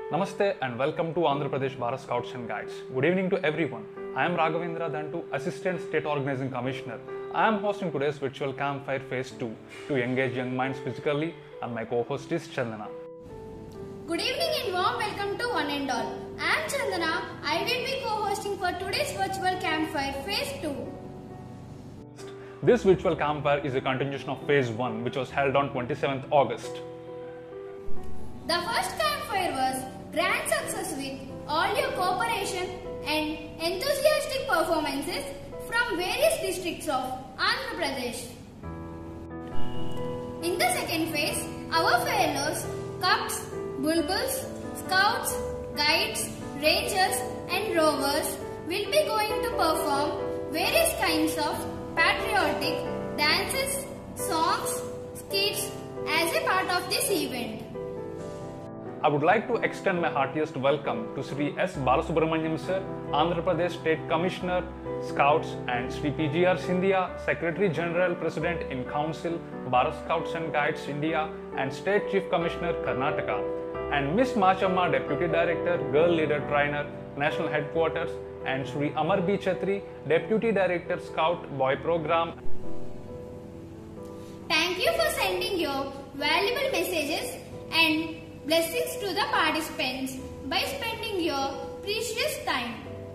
Namaste and welcome to Andhra Pradesh Bharat Scouts and Guides. Good evening to everyone. I am Raghavendra Dantu, Assistant State Organizing Commissioner. I am hosting today's virtual campfire phase 2 to engage young minds physically, and my co-host is Chandana. Good evening and warm welcome to one and all. I am Chandana. I will be co-hosting for today's virtual campfire phase 2. This virtual campfire is a continuation of phase 1 which was held on 27th August. The first campfire was grand success with all your cooperation and enthusiastic performances from various districts of Andhra Pradesh. In the second phase, our fellows, Cubs, Bulbuls, Scouts, Guides, Rangers and Rovers will be going to perform various kinds of patriotic dances, songs, skits as a part of this event. I would like to extend my heartiest welcome to Sri S. Balasubramaniam Sir, Andhra Pradesh State Commissioner, Scouts, and Sri P.G.R. Sindhya, Secretary General President in Council, Bharat Scouts and Guides India, and State Chief Commissioner, Karnataka, and Miss Machamma, Deputy Director, Girl Leader Trainer, National Headquarters, and Sri Amar B. Chatri, Deputy Director, Scout Boy Program. Thank you for sending your valuable messages and blessings to the participants by spending your precious time.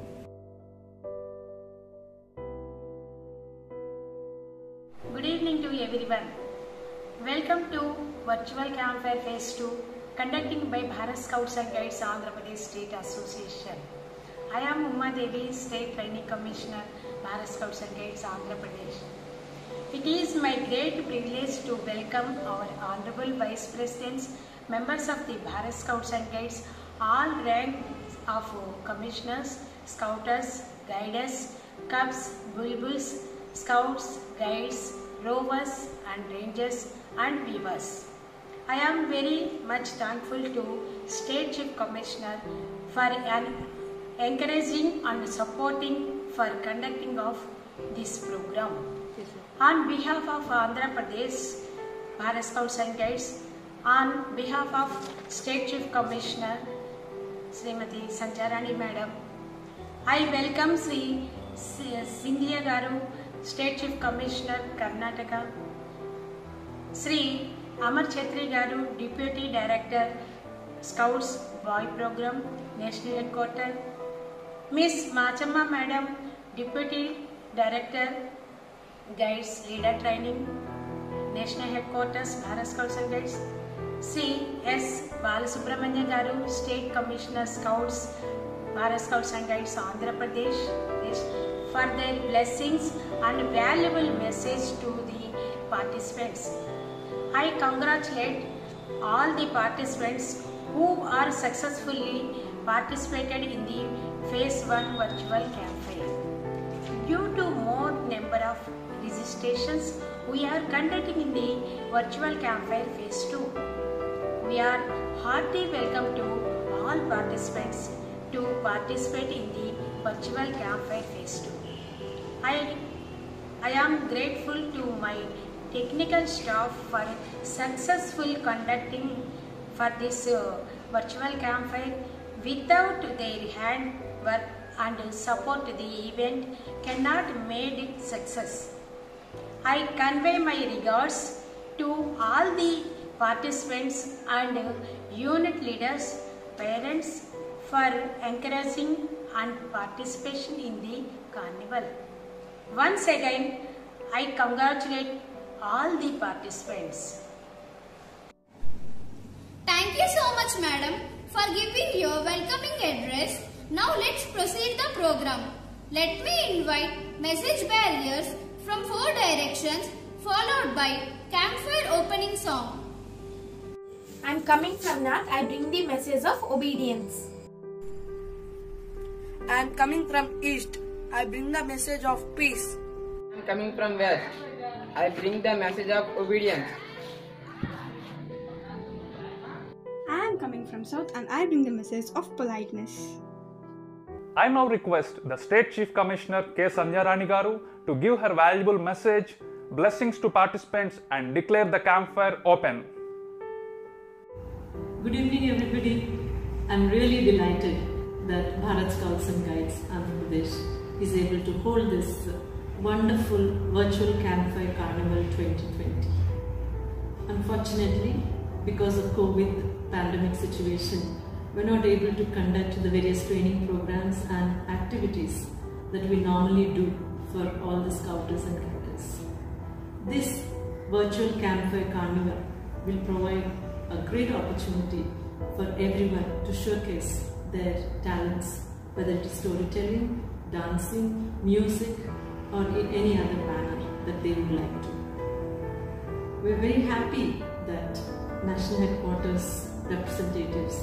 Good evening to everyone. Welcome to Virtual Campfire Phase 2 conducting by Bharat Scouts and Guides Andhra Pradesh State Association. I am Uma Devi, State Training Commissioner, Bharat Scouts and Guides Andhra Pradesh. It is my great privilege to welcome our Honorable Vice Presidents, members of the Bharat Scouts and Guides, all ranks of Commissioners, Scouters, Guiders, Cubs, Bulbuls, Scouts, Guides, Rovers and Rangers and Weavers. I am very much thankful to State Chief Commissioner for encouraging and supporting for conducting of this program. On behalf of Andhra Pradesh Bharat Scouts and Guides, on behalf of State Chief Commissioner Srimati Sanjarani Madam, I welcome Sri Sindhya Garu, State Chief Commissioner Karnataka, Sri Amar Chatri Garu, Deputy Director Scouts Boy Program, National Headquarters, Miss Machamma Madam, Deputy Director Guides Leader Training, National Headquarters Bharat Scouts and Guides, Sri S. Balasubramaniam Garu, State Commissioner Scouts, Bharat Scouts and Guides Andhra Pradesh, for their blessings and valuable message to the participants. I congratulate all the participants who are successfully participated in the Phase 1 virtual campaign. Due to more number of registrations, we are conducting in the virtual campfire Phase 2. We are hearty welcome to all participants to participate in the virtual campfire Phase 2. I am grateful to my technical staff for successful conducting for this virtual campfire. Without their hand work and support, the event cannot made it success. I convey my regards to all the participants and unit leaders, parents for encouraging and participation in the carnival. Once again, I congratulate all the participants. Thank you so much, Madam, for giving your welcoming address. Now let's proceed the program. Let me invite message barriers from 4 directions followed by campfire opening song. I am coming from north. I bring the message of obedience. I am coming from east. I bring the message of peace. I am coming from west. I bring the message of obedience. I am coming from south and I bring the message of politeness. I now request the State Chief Commissioner K. Sanjarani Garu to give her valuable message, blessings to participants and declare the campfire open. Good evening everybody. I'm really delighted that Bharat Scouts and Guides Andhra Pradesh is able to hold this wonderful virtual Campfire Carnival 2020. Unfortunately, because of COVID pandemic situation, we're not able to conduct the various training programs and activities that we normally do for all the Scouters and Guiders. This virtual Campfire Carnival will provide a great opportunity for everyone to showcase their talents, whether it is storytelling, dancing, music, or in any other manner that they would like to. We're very happy that National Headquarters representatives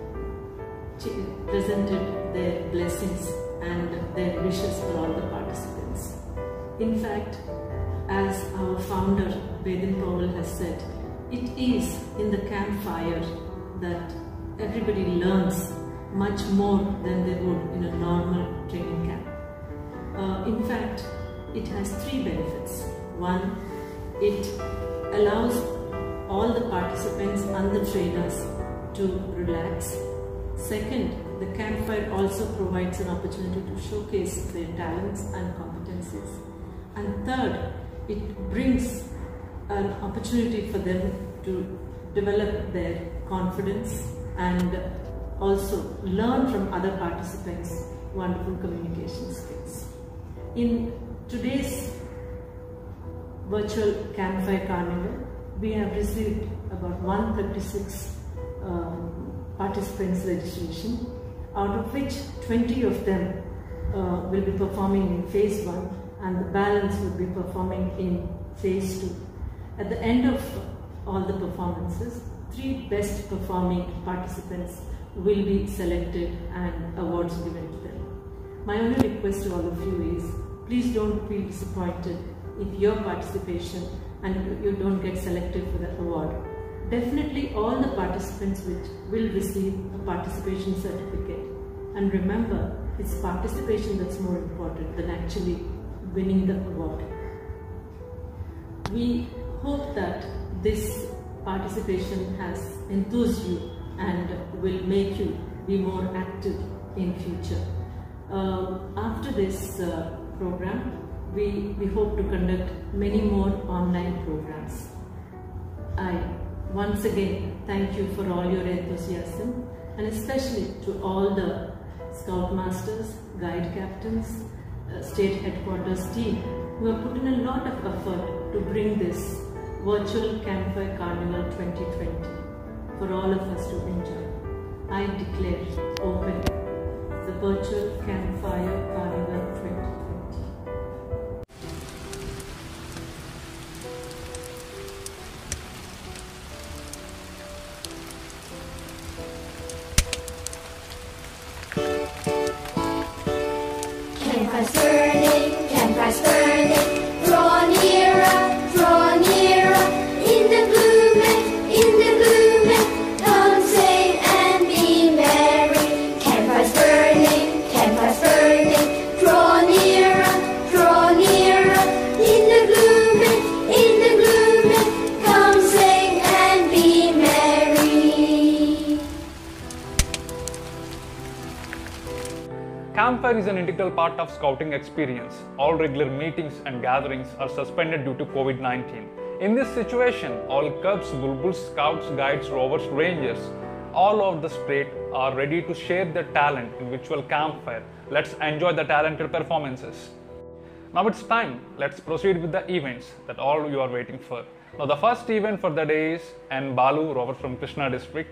presented their blessings and their wishes for all the participants. In fact, as our founder Vedin Powell has said, it is in the campfire that everybody learns much more than they would in a normal training camp. In fact, it has three benefits. One, it allows all the participants and the trainers to relax. Second, the campfire also provides an opportunity to showcase their talents and competencies. And third, it brings an opportunity for them to develop their confidence and also learn from other participants wonderful communication skills. In today's virtual Campfire Carnival, we have received about 136 participants registration, out of which 20 of them will be performing in phase 1 and the balance will be performing in phase 2. At the end of all the performances, 3 best performing participants will be selected and awards given to them. My only request to all of you is, please don't feel disappointed if your participation and you don't get selected for the award. Definitely all the participants will receive a participation certificate. And remember, it's participation that's more important than actually winning the award. We hope that this participation has enthused you and will make you be more active in future. After this program, we hope to conduct many more online programs. I once again thank you for all your enthusiasm, and especially to all the Scoutmasters, Guide Captains, State Headquarters team who have put in a lot of effort to bring this virtual Campfire Carnival 2020 for all of us to enjoy. I declare open the virtual Campfire Carnival 2020. Campfires burning, campfires burning, draw nearer, in the gloom, come sing and be merry. Campfires burning, draw nearer, in the gloom, come sing and be merry. Campfire is an integral part of Scouting experience. All regular meetings and gatherings are suspended due to COVID-19. In this situation, all Cubs, Bulbuls, Scouts, Guides, Rovers, Rangers, all over the state are ready to share their talent in virtual Campfire. Let's enjoy the talented performances. Now it's time. Let's proceed with the events that all you are waiting for. Now the first event for the day is N. Balu, Rover from Krishna district.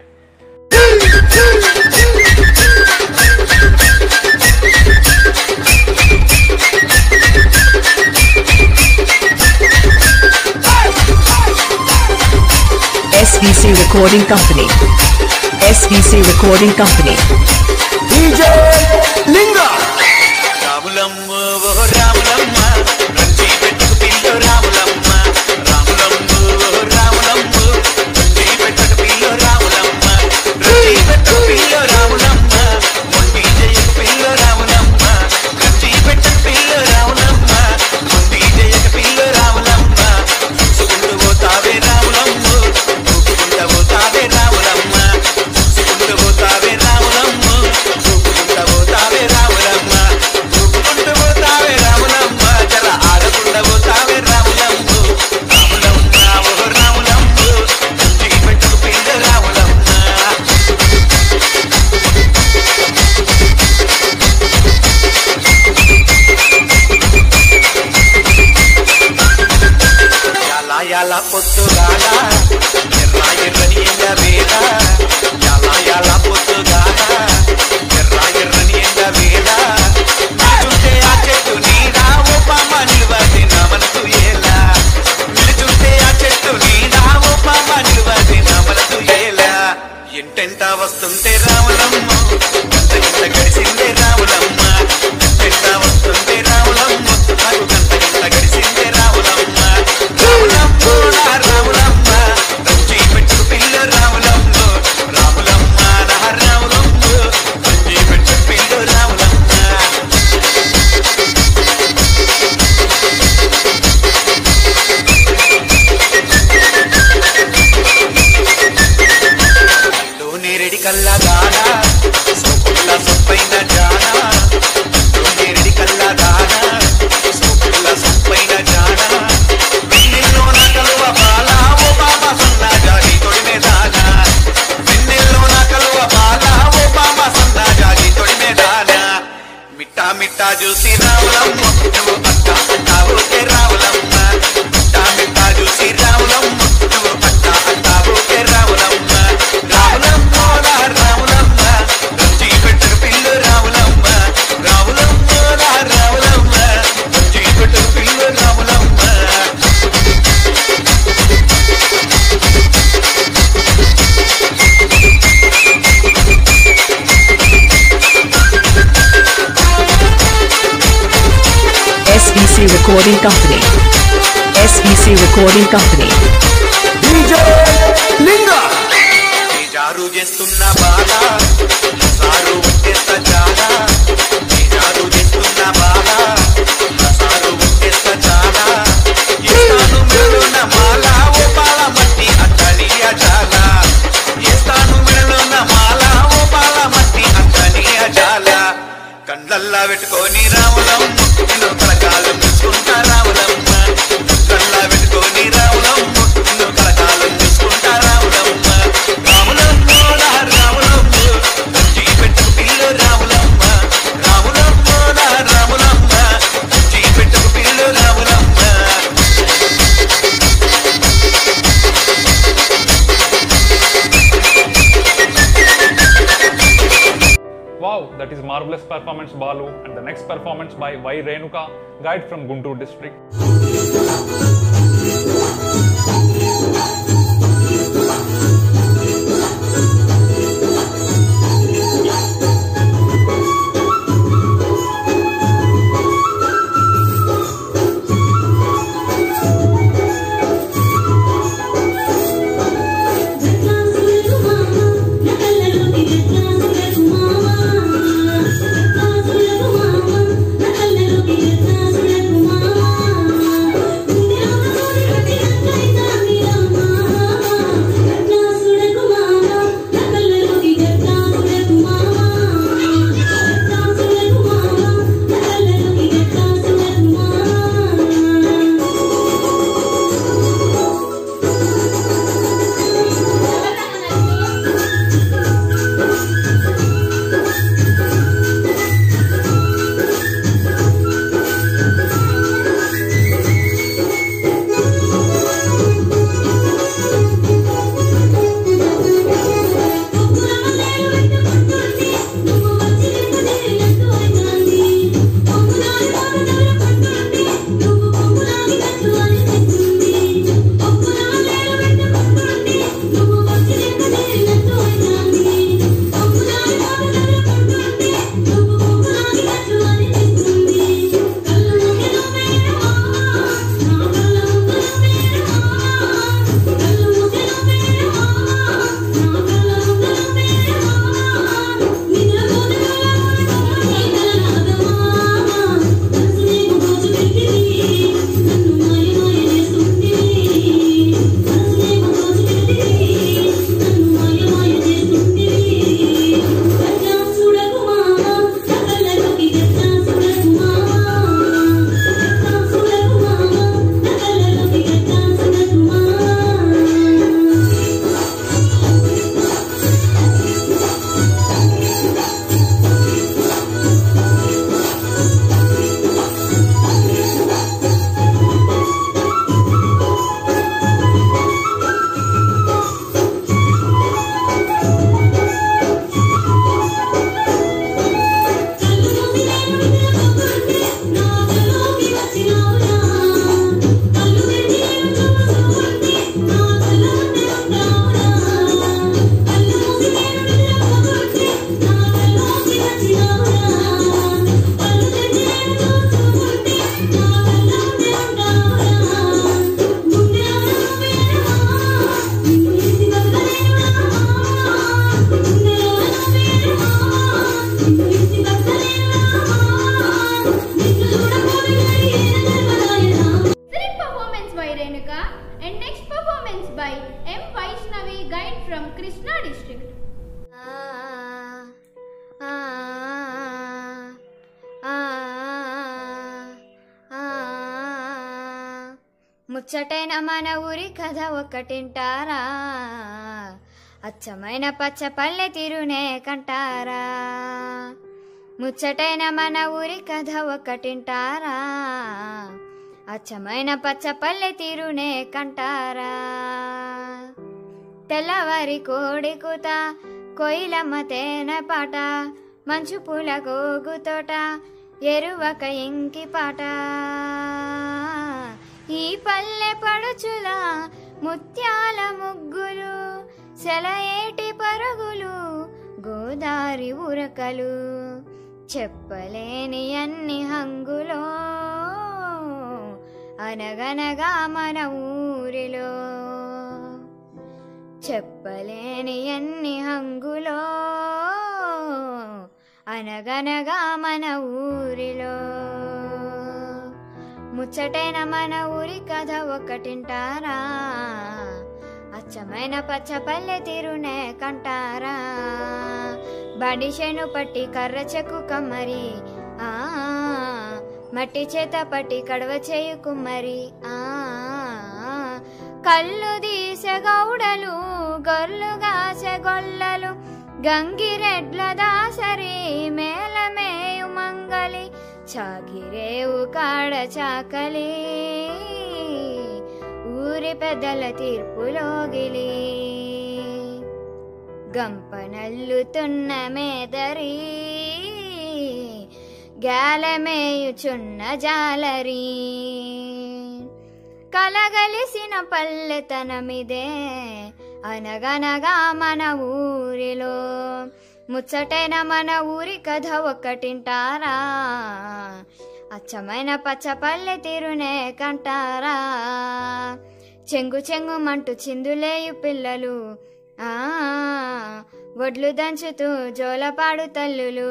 SVC Recording Company. SVC Recording Company. DJ Linga. Ramulamma, Ramulamma, Ranchi Pettu Pillo Ramulamma, Ramulamma, Ramulamma, Ranchi Pettu Pillo Ramulamma, Ranchi Pettu Pillo Ramulamma, Mondi Jaya Pillo Ramulamma, Ranchi Pettu Pillo Ramulamma, Mondi Jaya Pillo Ramulamma, Sukundu Votave Ramulamma, Sukundu Votave Ramulamma, Sukundu Votave Ramulamma. పొద్దుగాల ఎర్ర ఎర్రని ఎండ వేళ యాల యాల పొద్దుగాల ఎర్ర ఎర్రని ఎండ వేళ నిలుచుంటే ఆ చెట్టు నీడ ఓ పామ నిలువది నా మనసు ఏలా నిలుచుంటే ఆ చెట్టు నీడ ఓ పామ నిలువది నా మనసు ఏలా ఎంటెంట వస్తుంటే రాములమ్మ గంట గంట గడిసిందే రాములమ్మ ఎంటెంట వస్తుంటే రాములమ్మ నాకు గంట గంట గడిసిందే రాములమ్మ రాములమ్మ నా రాములమ్మ రంజీ పెట్టు పిల్ల రాములమ్మ రాములమ్మ నా రాములమ్మ రంజీ పెట్టు పిల్ల రాములమ్మ నేరెడి కల్లదానా సోపుల్ల సొప్పైన జానా నేరెడి కల్లదానా సోపుల్ల సొప్పైన జానా వెన్నెల్లోన కలువ బాల ఓ బామ సన్నా జాగి తొడిమే దానా వెన్నెల్లోన కలువ బాల ఓ బామ సన్నా జాగి తొడిమే దానా మిట్టా మిట్టా చూసి రావులమ్మ నువ్వు అక్క అంటావుతే రావులమ్మ మిట్టా మిట్టా చూసి రావులమ్మ నువ్వు అక్క అంటావుతే రావులమ్మ రావులమ్మ నా రావులమ్మ రంజీ పెట్టు పిల్లు రావులమ్మ రావులమ్మ నా రావులమ్మ రంజీ పెట్టు పిల్లు Ravulamma SVC Recording Company. SVC Recording Company. DJ Linga. జారు చేస్తున్న బాల సారు వచ్చేస్త చాలా జారు చేస్తున్న బాల సారు వచ్చేస్త చాలా ఇస్తాను మెడలోన మాల ఓ పాల మట్టి అట్టనియా చాలా ఇస్తాను మెడలోన మాల ఓ పాల మట్టి అట్టనియా చాలా కండ్లల్లా పెట్టుకొని రాములమ్మ నేను కలకాలం చూసుకుంటా రాములమ్మ కండ్లల్లా పెట్టుకొని రాములమ్మ నేను కలకాలం చూసుకుంటా రాములమ్మ రాములమ్మ నా రాములమ్మ రంజీ పెట్టు పిల్లు రాములమ్మ రాములమ్మ నా రాములమ్మ రంజీ పెట్టు పిల్లు Ramulamma Wow, that is marvelous performance, Balu. And the next performance by Y. Renuka, guide from Guntur district. Mama ముచ్చటైన మన ఊరి కథ ఒక్కటింటారా, అచ్చమైన పచ్చ పల్లె తీరునే కంటారా. ముచ్చటైన మన ఊరి కథ ఒక్కటింటారా, అచ్చమైన పచ్చ పల్లె తీరునే కంటారా. తెల్లవారి కోడి కూత, కోయిలమ్మ తేనె పాట, మంచు పూల గోగు తోట, ఎరువక ఇంకి పాట. ఈ పల్లె పడుచుల ముత్యాల ముగ్గులు, సెలయేటి పరుగులు, గోదారి ఉరకలు, చెప్పలేని అన్ని హంగులో అనగనగా మన ఊరిలో. చెప్పలేని అన్ని హంగులో అనగనగా మన ఊరిలో. ముచ్చటైన మన ఊరి కథ ఒక్కటింటారా, అచ్చమైన పచ్చ పల్లె తీరునే కంటారా. బడిశెను పట్టి కర్ర చెక్కు కమ్మరి, మట్టి చేత పట్టి కడవ చేయు కుమ్మరి. కళ్ళు దీసె గౌడలు, గొర్లు గాసె గొల్లలు, గంగిరెడ్ల దాసరి మేళమేయు మంగలి, చాకిరేవు కాడ చాకలి, ఊరి పెద్దల తీర్పులోగిలి. గంపనల్లుతున్న మేదరి, గాలమేయుచున్న జాలరి, కలగలిసిన పల్లెతనమిదే అనగనగా మన ఊరిలో. ముచ్చటైన మన ఊరి కథ ఒక్కటింటారా, అచ్చమైన పచ్చ పల్లె తీరునే కంటారా. చెంగు చెంగు మంటూ చిందులేయు పిల్లలు, వడ్లు దంచుతూ జోలపాడు తల్లులు.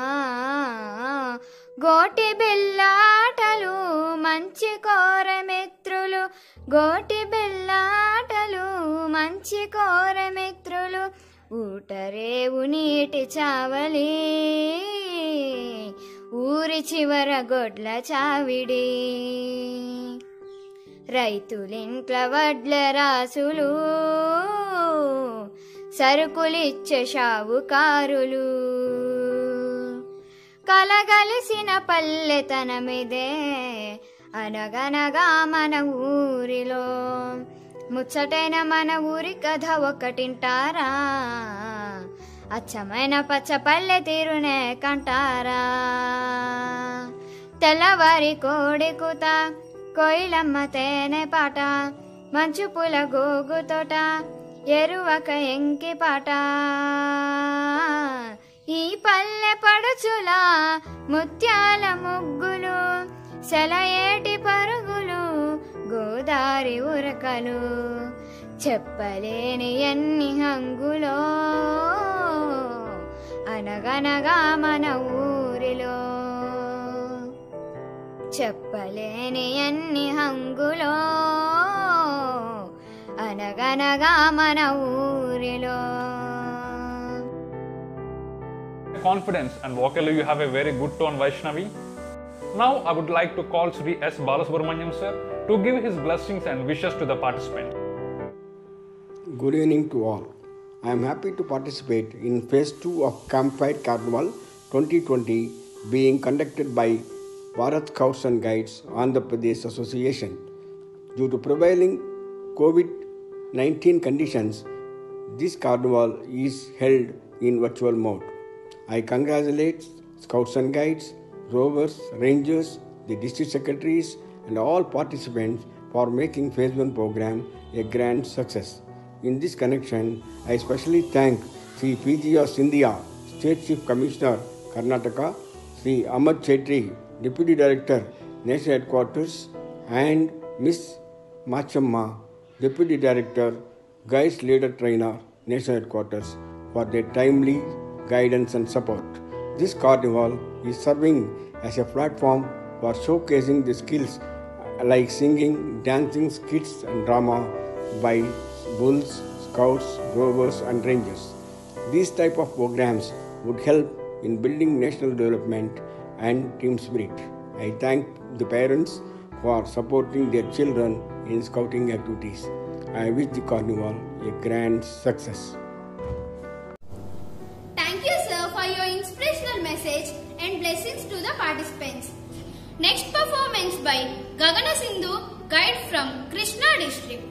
గోటి బిల్లాటలు మంచి కోరె మిత్రులు, గోటి బిల్లాటలు మంచి కోరె మిత్రులు, ఊటరేవు నీటి చావలి, ఊరి చివర గొడ్ల చావిడి. రైతులింట్ల వడ్ల రాసులు, సరుకులిచ్చే షావుకారులు, కలగలిసిన పల్లెతనమిదే అనగనగా మన ఊరిలో. ముచ్చటైన మన ఊరి కథ ఒక్కటింటారా, అచ్చమైన పచ్చ పల్లె తీరునే కంటారా. తెల్లవారి కోడి కూత, కోయిలమ్మ తేనె పాట, మంచు పూల గోగు తోట, ఎరువక ఎంకి పాట. ఈ పల్లె పడుచుల ముత్యాల ముగ్గులు, సెలయేటి పరుగులు, గోదారి ఉరకలు, చెప్పలేని ఎన్ని హంగులో అనగనగా మన ఊరిలో. చెప్పలేని ఎన్ని హంగులో అనగనగా మన ఊరిలో. Confidence and vocally you have a very good tone, Vaishnavi. Now I would like to call Sri S. Balasubramaniam sir to give his blessings and wishes to the participant. Good evening to all. I am happy to participate in Phase 2 of Campfire Carnival 2020 being conducted by Bharat Scouts and Guides Andhra Pradesh Association. Due to prevailing COVID-19 conditions, this carnival is held in virtual mode. I congratulate Scouts and Guides, Rovers, Rangers, the district secretaries and all participants for making Phase 1 program a grand success. In this connection, I especially thank Sri P.G.R. Sindhia, State Chief Commissioner, Karnataka, Sri Amar Chetri, Deputy Director, National Headquarters, and Miss Machamma, Deputy Director, Guides Leader Trainer, National Headquarters, for their timely guidance and support. This carnival is serving as a platform for showcasing the skills like singing, dancing, skits and drama by Bulls, Scouts, Rovers and Rangers. These type of programs would help in building national development and team spirit. I thank the parents for supporting their children in scouting activities. I wish the carnival a grand success. Thank you, sir, for your inspirational message and blessings to the participants. Next performance by Gagana Sindhu, guide from Krishna district.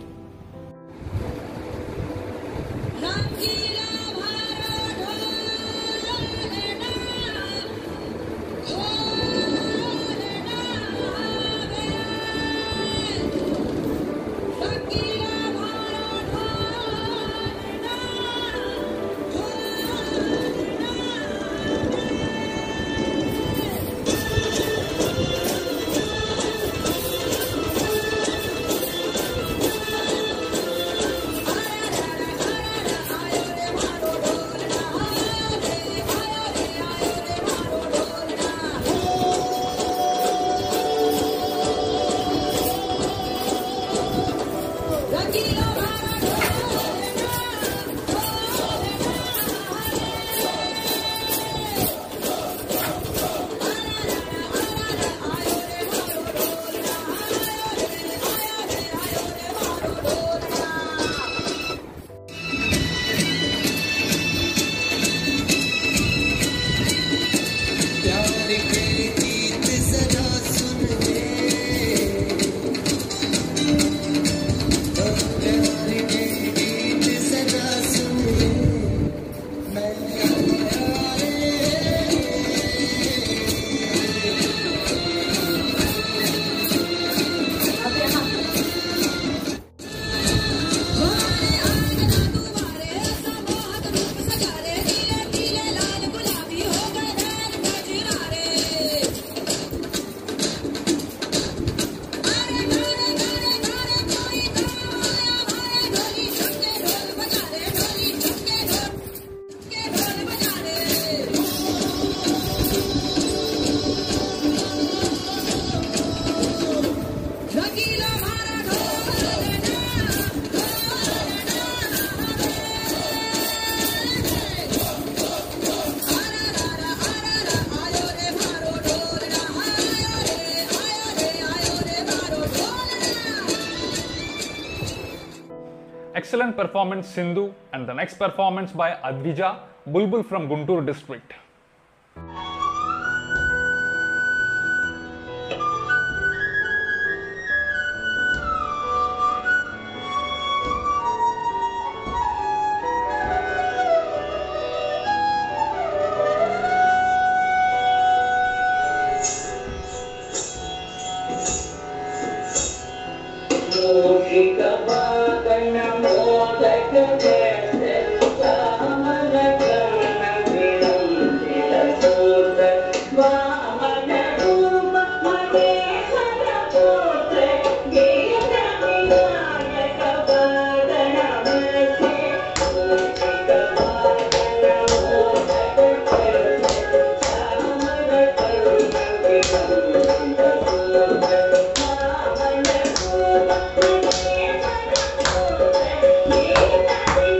Excellent performance, Sindhu, and the next performance by Advija, Bulbul from Guntur district. Yeah.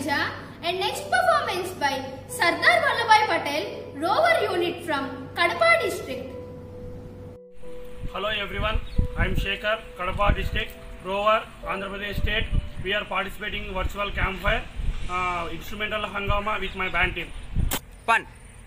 Ganesha, and next performance by Sardar Vallabhbhai Patel, Rover Unit from Kadapa District. Hello everyone, I am Shekhar, Kadapa District, Rover, Andhra Pradesh State. We are participating in virtual campfire, instrumental hangama with my band team. Fun.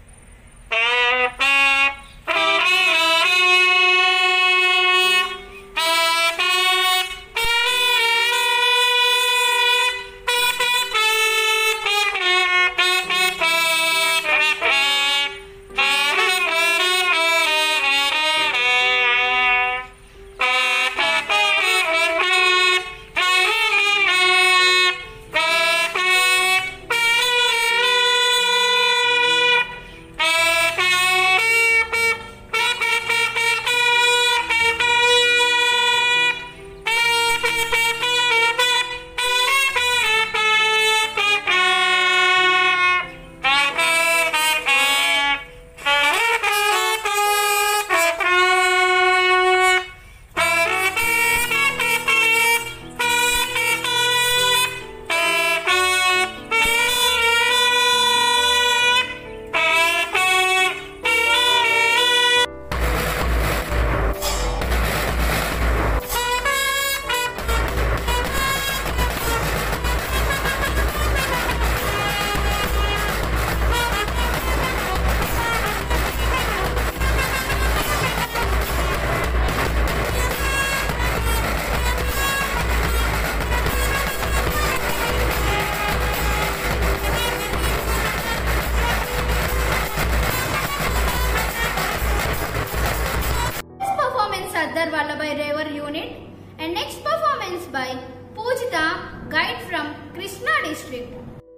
Sardar Vallabhbhai Rover Unit, and next performance by Poojita, guide from Krishna District.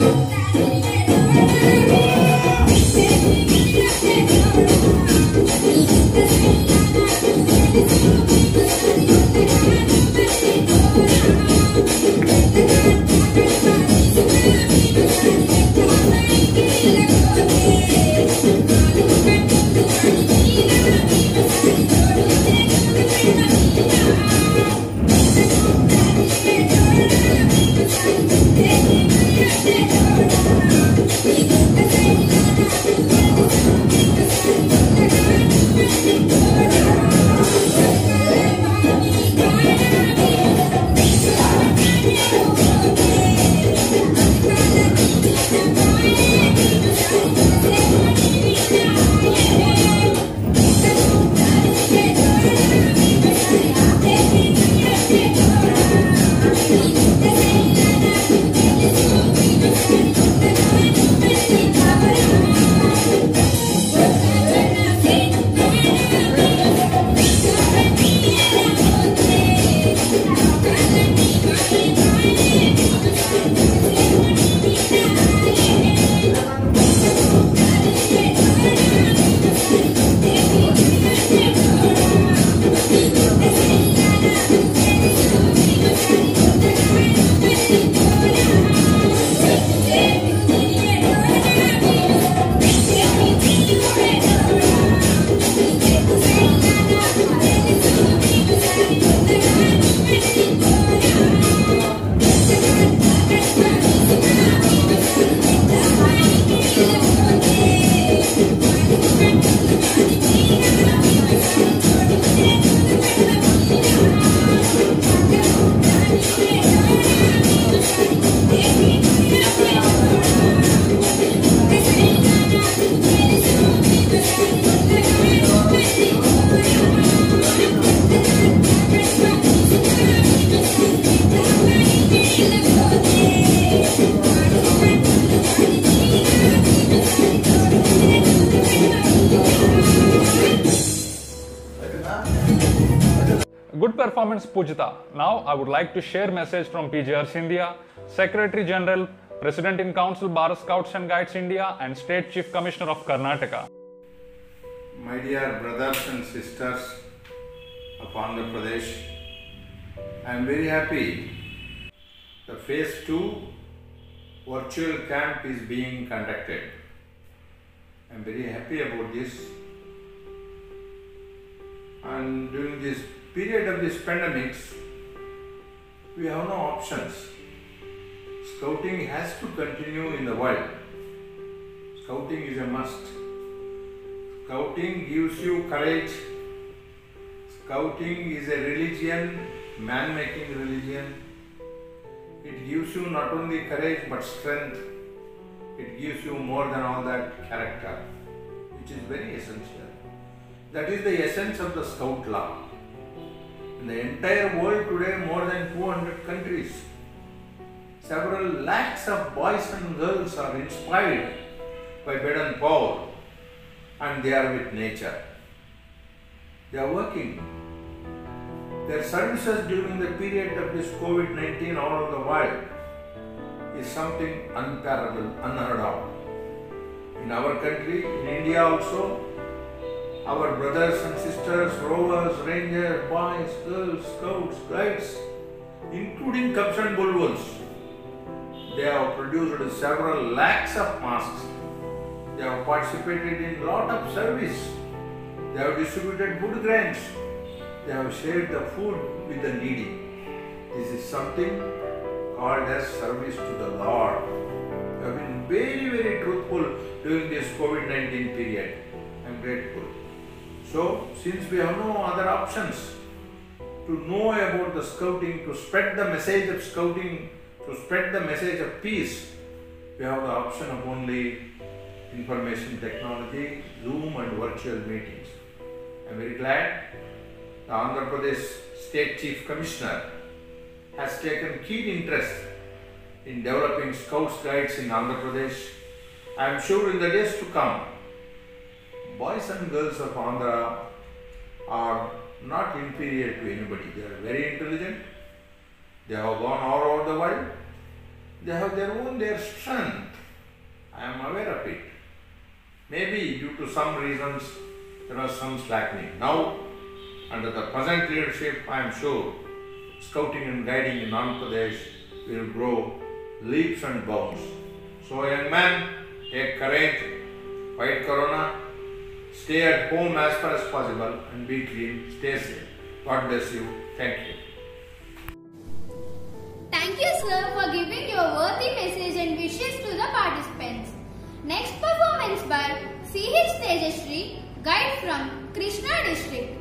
Good performance, Poojita. Now I would like to share message from PGR Scindia, Secretary General, President in Council, Bharat Scouts and Guides India, and State Chief Commissioner of Karnataka. My dear brothers and sisters of Andhra Pradesh, I am very happy. The phase 2 virtual camp is being conducted. I am very happy about this. And during this period of this pandemics, we have no options. Scouting has to continue in the world. Scouting is a must. Scouting gives you courage. Scouting is a religion, man-making religion. It gives you not only courage but strength. It gives you more than all that, character, which is very essential. That is the essence of the Scout law. In the entire world today, more than 200 countries, several lakhs of boys and girls are inspired by Baden-Powell, and they are with nature. They are working. Their services during the period of this COVID-19 all over the world is something unparalleled, unheard of. In our country, in India also, our brothers and sisters, rovers, rangers, boys, girls, scouts, guides, including cubs and bulbuls, they have produced several lakhs of masks. They have participated in lot of service. They have distributed food grains. They have shared the food with the needy. This is something called as service to the Lord. They have been very, very truthful during this COVID-19 period. I am grateful. So, since we have no other options to know about the scouting, to spread the message of scouting, to spread the message of peace, we have the option of only information technology, Zoom and virtual meetings. I am very glad the Andhra Pradesh State Chief Commissioner has taken keen interest in developing Scouts Guides in Andhra Pradesh. I am sure in the days to come, boys and girls of Andhra are not inferior to anybody. They are very intelligent. They have gone all over the world. They have their strength. I am aware of it. Maybe due to some reasons there was some slackening. Now, under the present leadership, I am sure scouting and guiding in Andhra Pradesh will grow leaps and bounds. So, young man, take courage, fight corona, stay at home as far as possible and be clean, stay safe. God bless you. Thank you. Thank you, sir, for giving your worthy message and wishes to the participants. Next performance by C.H. Tejashree, guide from Krishna district.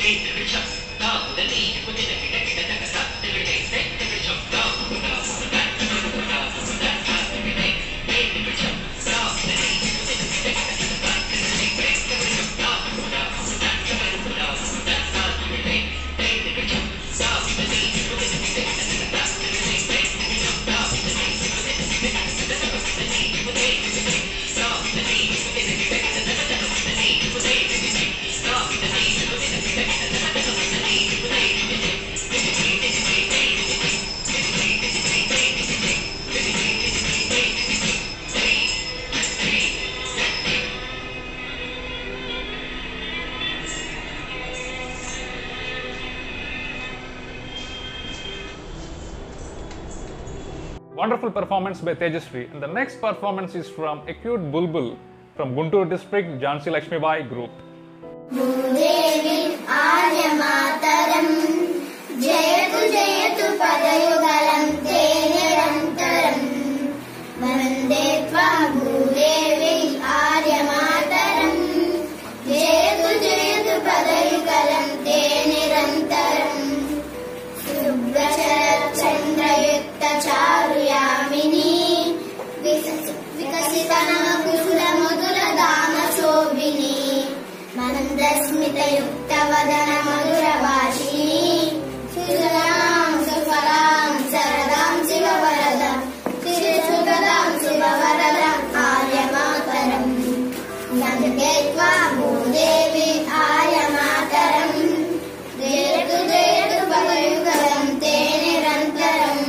Wonderful performance by Tejasri. And the next performance is from Acute Bulbul from Guntur district, Jhansi Lakshmibai group. Bhudevi Aryamataram Jayatu Jayatu Padayugalam Te Nirantaram Vande Tvam Bhudevi Aryamataram Jayatu Jayatu Padayugalam Te Nirantaram Subhacharat Chandrayukta Charuyamini Vikasitanama Kusula Madura Dama Shobhini Manandasmita Vadana Madura Vashini Susalam Sufalam Saradam Shiva Varadam Sudam Shiva Varadam Aryamataram Nandeketva Bhudevi Aryamataram Jayatu Jayatu Bhagayugalam Te Nirantaram.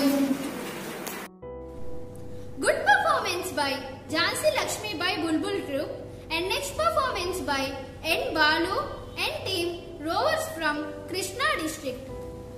Good performance by Jhansi Lakshmibai Bulbul group, and next performance by N. Balu and team Rovers from Krishna district.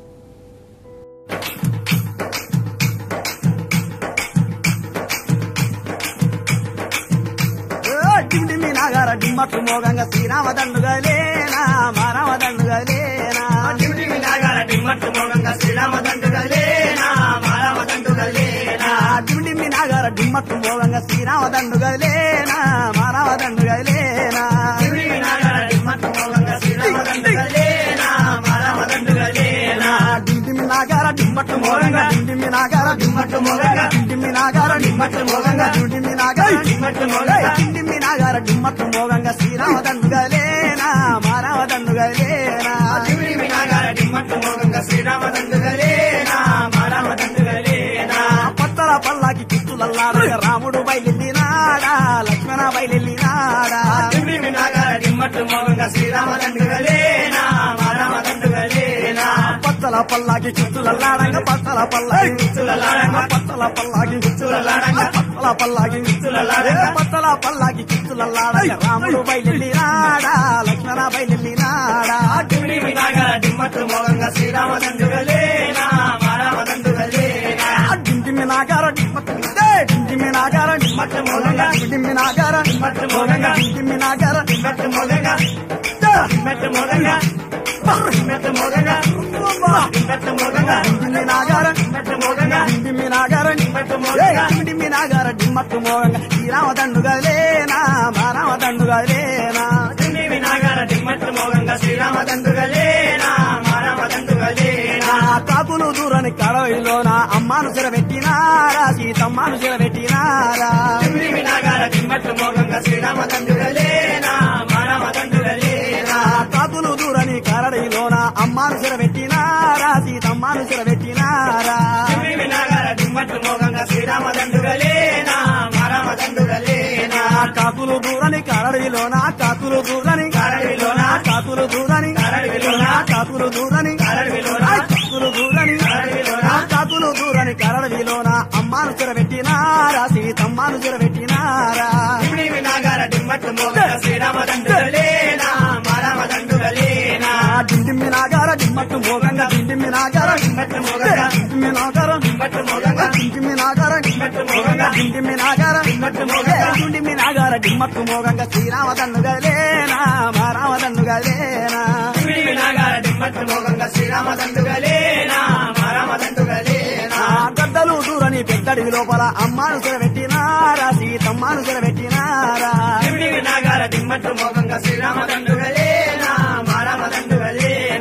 Dimmi nagara dimmattu moganga Srirama dandugalena Marama dandugalena Dimmi nagara dimmattu moganga Srirama dandugalena Marama dandugalena Dimmi nagara dimmattu moganga Srirama dandugalena Marama dandugalena Dimmi nagara dimmattu moganga Srirama dandugalena Marama dandugalena Dimmi nagara dimmattu moganga Dimmi nagara dimmattu moganga Dimmi nagara dimmattu moganga Dimmi nagara dimmattu moganga Dimmi nagara dimmattu moganga Srirama dandugalena Marama dandugalena Dimmi nagara dimmattu moganga Srirama dandugalena Marama dandugalena పత్తల పల్లకి కిత్తులల్లాడగా రాముడు బయలుదేరినాడా లక్ష్మణ బయలుదేరినాడా dimmi nagara dimmattu moganga Srirama dandugalena Marama dandugalena పత్తల పల్లకి కిత్తులల్లాడగా పత్తల పల్లకి కిత్తులల్లాడగా పత్తల పల్లకి కిత్తులల్లాడగా పత్తల పల్లకి కిత్తులల్లాడగా పత్తల పల్లకి కిత్తులల్లాడగా రాముడు బయలుదేరినాడా లక్ష్మణ బయలుదేరినాడా dimmi nagara dimmattu moganga Srirama dandugalena Marama dandugalena dimmi nagara dimmattu dimmi nagara dimmattu moganga dimmi nagara dimmattu moganga dimmi nagara dimmattu moganga dimmattu moganga dimmattu moganga dimmattu moganga dimmi nagara dimmattu moganga dimmi nagara dimmattu moganga dimmi nagara dimmattu moganga Srirama dandugalena Marama dandugalena dimmi nagara dimmattu moganga Srirama dandugalena Marama dandugalena కాకులు దూరని కడవలోన అమ్మాను చెరబెట్టినారా సీతమ్మను చెరబెట్టినారా dimmi nagara dimmattu moganga Srirama dandugalena Marama dandugalena కాకులు దూరని కడవలోన అమ్మాను చెరబెట్టినారా సీతమ్మను చెరబెట్టినారా dimmi nagara dimmattu moganga Srirama dandugalena Marama dandugalena కాకులు దూరని కడవలోన కాకులు దూరని కడవలోన కాకులు దూరని కడవలోన కాకులు దూరని కడవలోన కాకులు దూరని కడవలోన కాకులు దూరని కడవలోన అమ్మాను చెరబెట్టినారా సీతమ్మను చెరబెట్టినారా dimmi nagara dimmattu moganga Srirama dandugalena Marama dandugalena dimmi nagara dimmattu moganga dimmi nagara dimmattu moganga dimmi nagara dimmattu moganga dimmi nagara dimmattu moganga dimmi nagara dimmattu moganga dimmi nagara dimmattu moganga Srirama dandugalena Marama dandugalena dimmi nagara dimmattu moganga Srirama dandugalena Marama dandugalena గద్దలు దూరని పెద్దడి లోపల అమ్మాను చెరబెట్టినారా సీతమ్మను చెరబెట్టినారా dimmi nagara dimmattu moganga Srirama dandugalena Marama dandugalena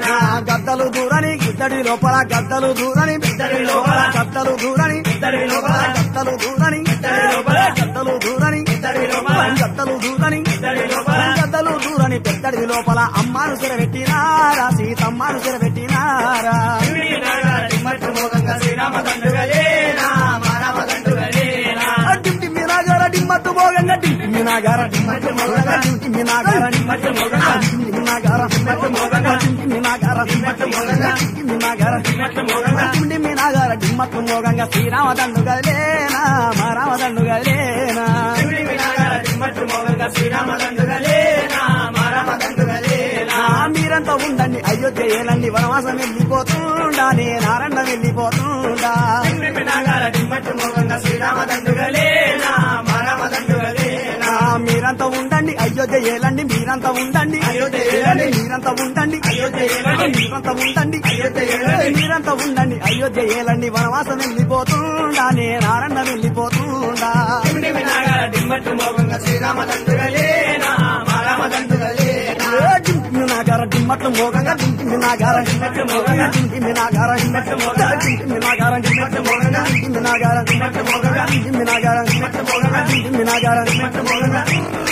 ఇద్దడి లోపల గద్దలు దూరని ఇద్దడి లోపల గద్దలు దూరని ఇద్దడి లోపల గద్దలు దూరని ఇద్దడి లోపల గద్దలు దూరని ఇద్దడి లోపల గద్దలు దూరని ఇద్దడి లోపల గద్దలు దూరని పెద్దడి లోపల అమ్మాను చెరబెట్టినారా సీతమ్మను చెరబెట్టినారా మట్టు మోగంగా శ్రీరామ దండుగలేనా మారామ దండుగలేనా టిమ్మి నాగార డిమ్మట్టు మోగంగా టిమ్మి నాగార డిమ్మట్టు మోగంగా టిమ్మి నాగార డిమ్మట్టు మోగంగా టిమ్మి నాగార డిమ్మట్టు మోగంగా టిమ్మి నాగార డిమ్మట్టు మోగంగా టిమ్మి నాగార డిమ్మట్టు మోగంగా టిమ్మి నాగార డిమ్మట్టు మోగంగా శ్రీరామ దండుగలేనా మారామ దండుగలేనా టిమ్మి నాగార డిమ్మట్టు మోగంగా శ్రీరామ దండుగలేనా మారామ దండుగలేనా మీరంతా ఉండండి అయోధ్య ఏలండి వనవాసం వెళ్ళిపోతుండా నారాయణ వెళ్ళిపోతుండా శ్రీరామ దండుగలేనా మారామ దండుగలేనా మీరంతా ఉండండి అయోధ్య ఏలండి మీరంతా ఉండండి అయోధ్య ఏలండి మీరంతా ఉండండి అయోధ్య ఏలండి మీరంతా ఉండండి అయోధ్య ఏలండి మీరంతా ఉండండి అయోధ్య ఏలండి వనవాసం వెళ్ళిపోతుండా నారాయణ వెళ్ళిపోతుండా డిమ్మట్టు మోగంగా శ్రీరామ దండుగలేనా మారామ దండుగలేనా నాగార డిమ్మట్లు మోగంగా డింటి నాగార డిమ్మట్లు మోగంగా డింటి నాగార డిమ్మట్లు మోగంగా డింటి నాగార డిమ్మట్లు మోగంగా డింటి నాగార డిమ్మట్లు మోగంగా డింటి నాగార డిమ్మట్లు మోగంగా డింటి నాగార డిమ్మట్లు మోగంగా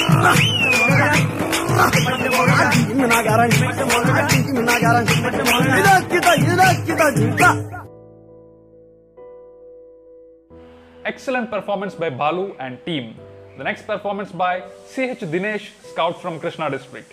డింటి నాగార డిమ్మట్లు మోగంగా డింటి నాగార డిమ్మట్లు మోగంగా ఇదక్కిత Excellent performance by Balu and team. The next performance by CH Dinesh, scout from Krishna district.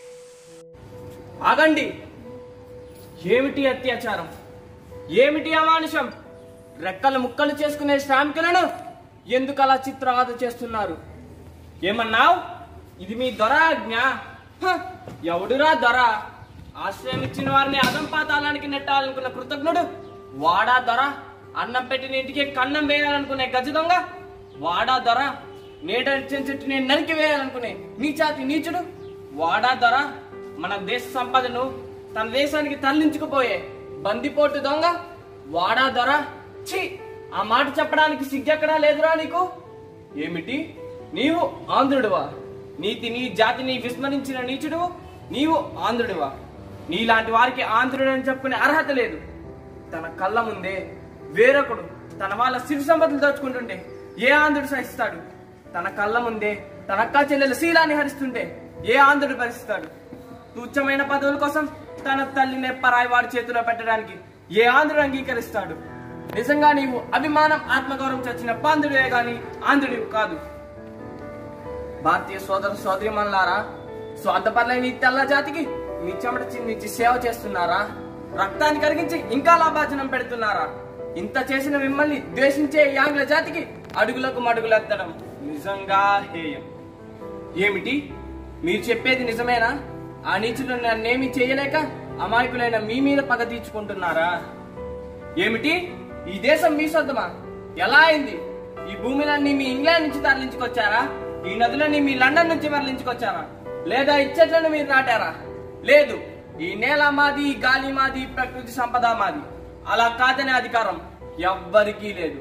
ఆగండి. ఏమిటి అత్యాచారం, ఏమిటి అమానుషం? రెక్కలు ముక్కలు చేసుకునే శ్రామికులను ఎందుకు అలా చిత్రవద చేస్తున్నారు? ఏమన్నావు? ఇది మీ దొర ఆజ్ఞ? ఎవడురా దొర? ఆశ్రయం ఇచ్చిన వారిని అదంపాతాలానికి నెట్టాలనుకున్న కృతజ్ఞుడు వాడా దొర? అన్నం పెట్టిన ఇంటికి కన్నం వేయాలనుకునే గజ దొంగ వాడా దొర? నేటర్చిన చెట్టుని నరికి వేయాలనుకునే నీచాతి నీచుడు వాడా దొర? మన దేశ సంపదను తన దేశానికి తరలించుకుపోయే బందిపోటు దొంగ వాడా దొర? ఛీ, ఆ మాట చెప్పడానికి సిగ్గెక్కడా లేదురా నీకు? ఏమిటి, నీవు ఆంధ్రుడివా? నీతిని జాతిని విస్మరించిన నీచుడు నీవు ఆంధ్రుడివా? నీలాంటి వారికి ఆంధ్రుడని చెప్పుకునే అర్హత లేదు. తన కళ్ళ ముందే వేరొకడు తన వాళ్ళ సిరి సంపదలు దోచుకుంటుంటే ఏ ఆంధ్రుడు సహిస్తాడు? తన కళ్ళ ముందే తన అక్క చెల్లెల శీలాన్ని హరిస్తుంటే ఏ ఆంధ్రుడు భరిస్తాడు? తుచ్చమైన పదవుల కోసం తన తల్లిని పరాయి వాడి చేతిలో పెట్టడానికి ఏ ఆంధ్రుడు అంగీకరిస్తాడు? నిజంగా నీవు అభిమానం ఆత్మగౌరవం చచ్చిన పాంధ్రుడే గాని ఆంధ్రుడివి కాదు. భారతీయ సోదర సోదరిమణులారా, స్వార్థపరులైన ఈ తెల్ల జాతికి మీ చెమట చిందించి సేవ చేస్తున్నారా? రక్తాన్ని కరిగించి ఇంకా లాభాజనం పెడుతున్నారా? ఇంత చేసిన మిమ్మల్ని ద్వేషించే ఈ ఆంగ్ల జాతికి అడుగులకు మడుగులెత్తడం నిజంగా హేయం. ఏమిటి, మీరు చెప్పేది నిజమేనా? ఆ నీచులు నన్నేమి చేయలేక అమాయకులైన మీ మీద పగ తీర్చుకుంటున్నారా? ఏమిటి, ఈ దేశం మీ సొంతమా? ఎలా అయింది? ఈ భూమిలన్నీ మీ ఇంగ్లాండ్ నుంచి తరలించుకొచ్చారా? ఈ నదులన్నీ మీ లండన్ నుంచి మరలించుకొచ్చారా? లేదా ఈ చెట్లను మీరు నాటారా? లేదు, ఈ నేల మాది, ఈ గాలి మాది, ప్రకృతి సంపద మాది. అలా కాదనే అధికారం ఎవ్వరికీ లేదు.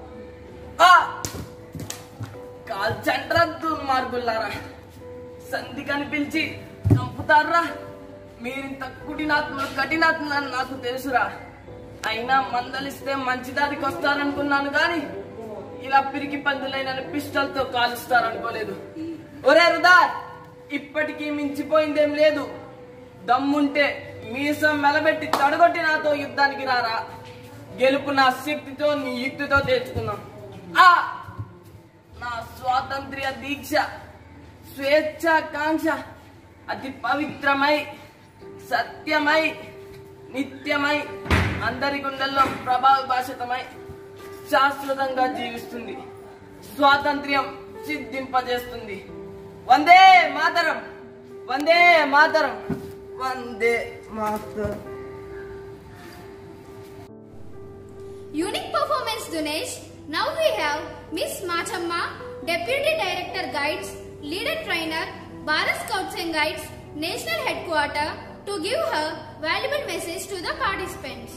కాల్చండ్రా దుర్మార్గులారా, సంధి కనిపించి చంపుతారా? మీరింత కుటినాత్మలు కఠినాత్మలు నాకు తెలుసురా. అయినా మందలిస్తే మంచి దారికి వస్తారనుకున్నాను గాని ఇలా పిరికి పందులైన పిస్టల్తో కాలుస్తారనుకోలేదు. ఒరే రుదార్, ఇప్పటికీ మించిపోయిందేం లేదు. దమ్ముంటే మీసం మెలబెట్టి తడగొట్టి నాతో యుద్ధానికి రారా. గెలుపు నా శక్తితో నీ యుక్తితో తేల్చుకున్నాం. నా స్వాతంత్ర్య దీక్ష స్వేచ్ఛాకాంక్ష అతి పవిత్రమై సత్యమై నిత్యమై అందరి గుండెల్లో ప్రభావితమై శాశ్వతంగా జీవిస్తుంది. స్వాతంత్ర్యం సిద్ధింపజేస్తుంది. Vande Mataram, Vande Mataram, Vande Mataram. Unique performance, Dinesh. Now we have Miss Machamma, Deputy Director Guides, Leader Trainer, Bharat Scouts and Guides, National Headquarters, to give her valuable message to the participants.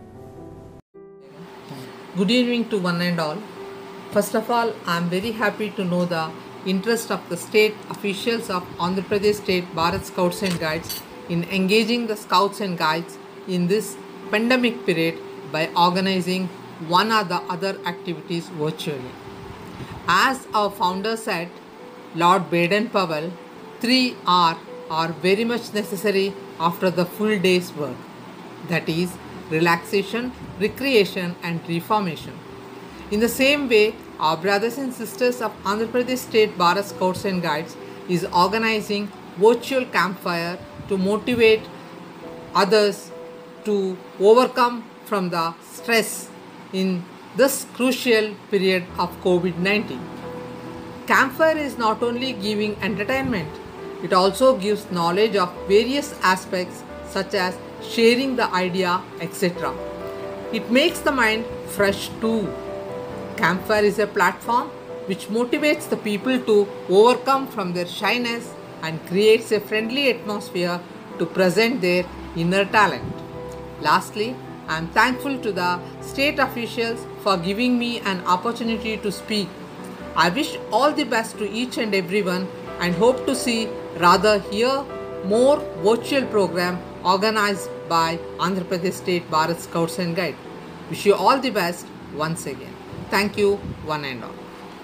Good evening to one and all. First of all, I am very happy to know the interest of the state officials of Andhra Pradesh State Bharat Scouts and Guides in engaging the Scouts and Guides in this pandemic period by organizing one or the other activities virtually. As our founder said, Lord Baden-Powell, 3 R are very much necessary after the full day's work. That is, relaxation, recreation and reformation. In the same way, our brothers and sisters of Andhra Pradesh State Bharat Scouts and Guides is organizing virtual campfire to motivate others to overcome from the stress in this crucial period of COVID-19. Campfire is not only giving entertainment, it also gives knowledge of various aspects such as sharing the idea, etc. It makes the mind fresh too. Campfire is a platform which motivates the people to overcome from their shyness and creates a friendly atmosphere to present their inner talent. Lastly, I am thankful to the state officials for giving me an opportunity to speak. I wish all the best to each and everyone and hope to see, rather hear, more virtual program organized by Andhra Pradesh State Bharat Scouts and Guides. Wish you all the best once again. Thank you, one and all.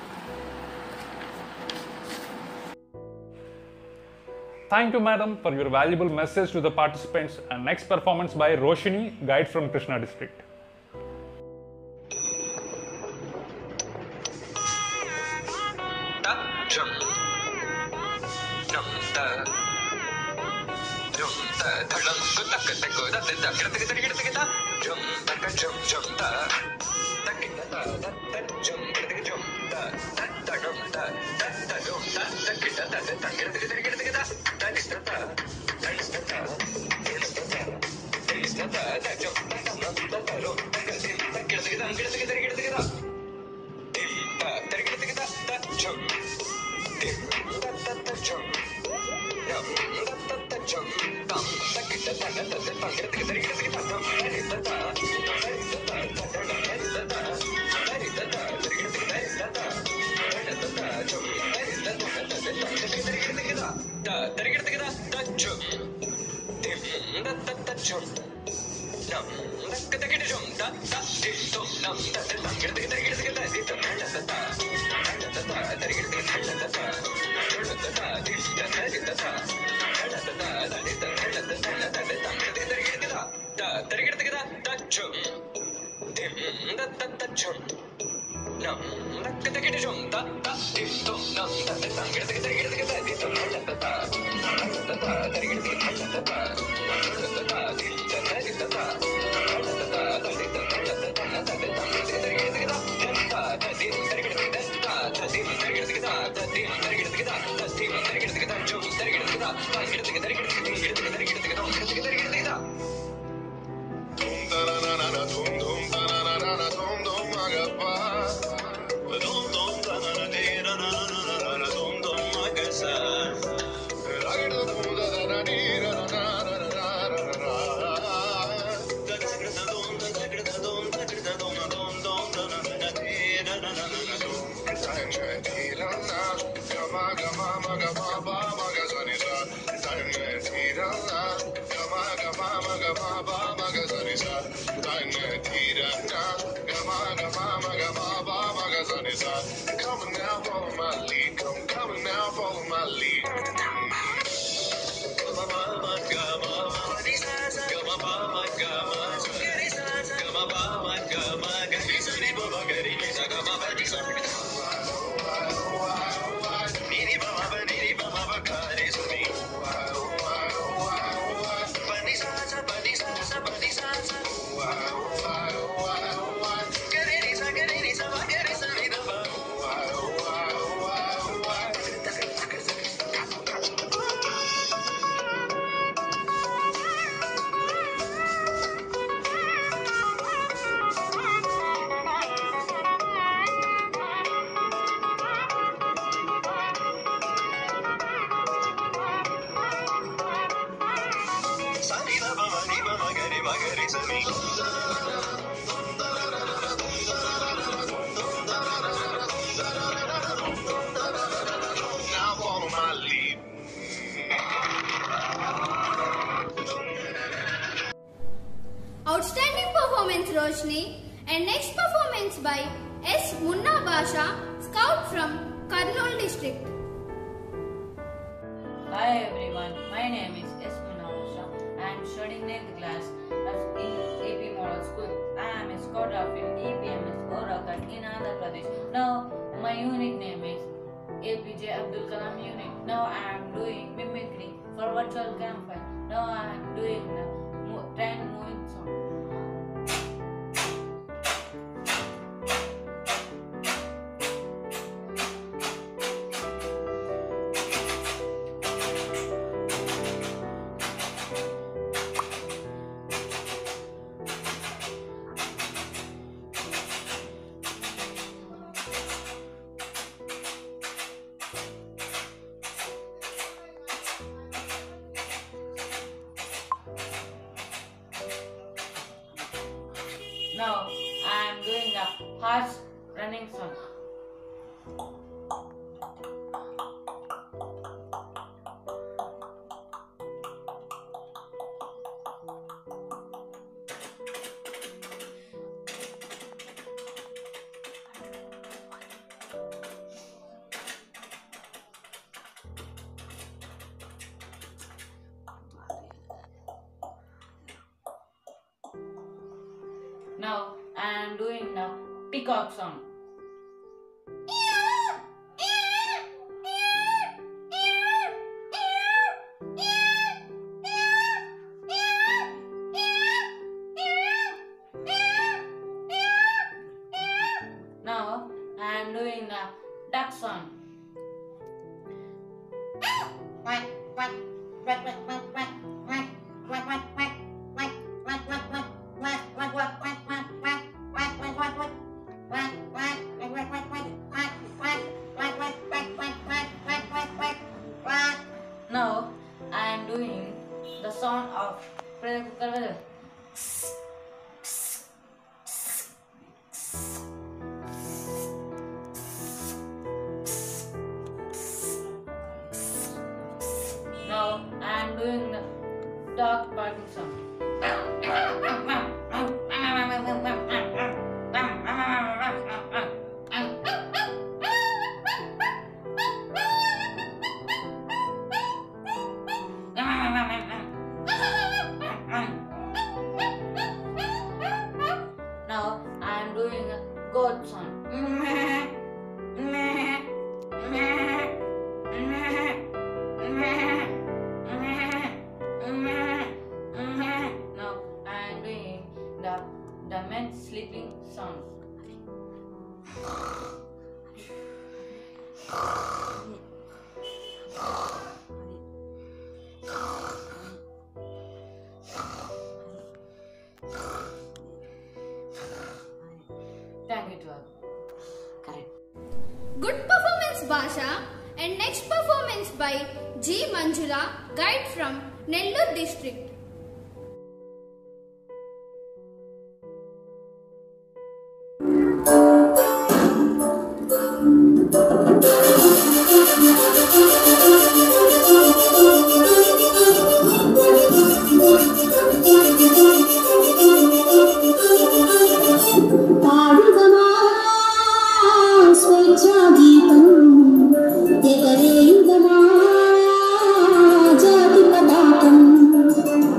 Thank you, madam, for your valuable message to the participants. And next performance by Roshini, guide from Krishna district. Outstanding performance Roshni, and next performance by S. Munna Basha, Scout from Kurnool district. Hi everyone, my name is S. Munna Basha. I am studying 9th class in AP Model School. I am a Scout of EPMS Orakat in Andhra Pradesh. Now my unit name is APJ Abdul Kalam unit. Now I am doing mimicry for virtual campfire. Now I am doing the train moving song. Now I am doing the horse running song. Now I am doing the peacock song. Now I am doing the duck song. Now I am doing the sound of pressure cooker. Now I am doing the dog barking song. Now I am doing a goat song. Now I am doing the men sleeping song. Thank you to all. Correct. Good performance Basha, and next performance by G. Manjula, guide from Nellore district. జాతి పతాకం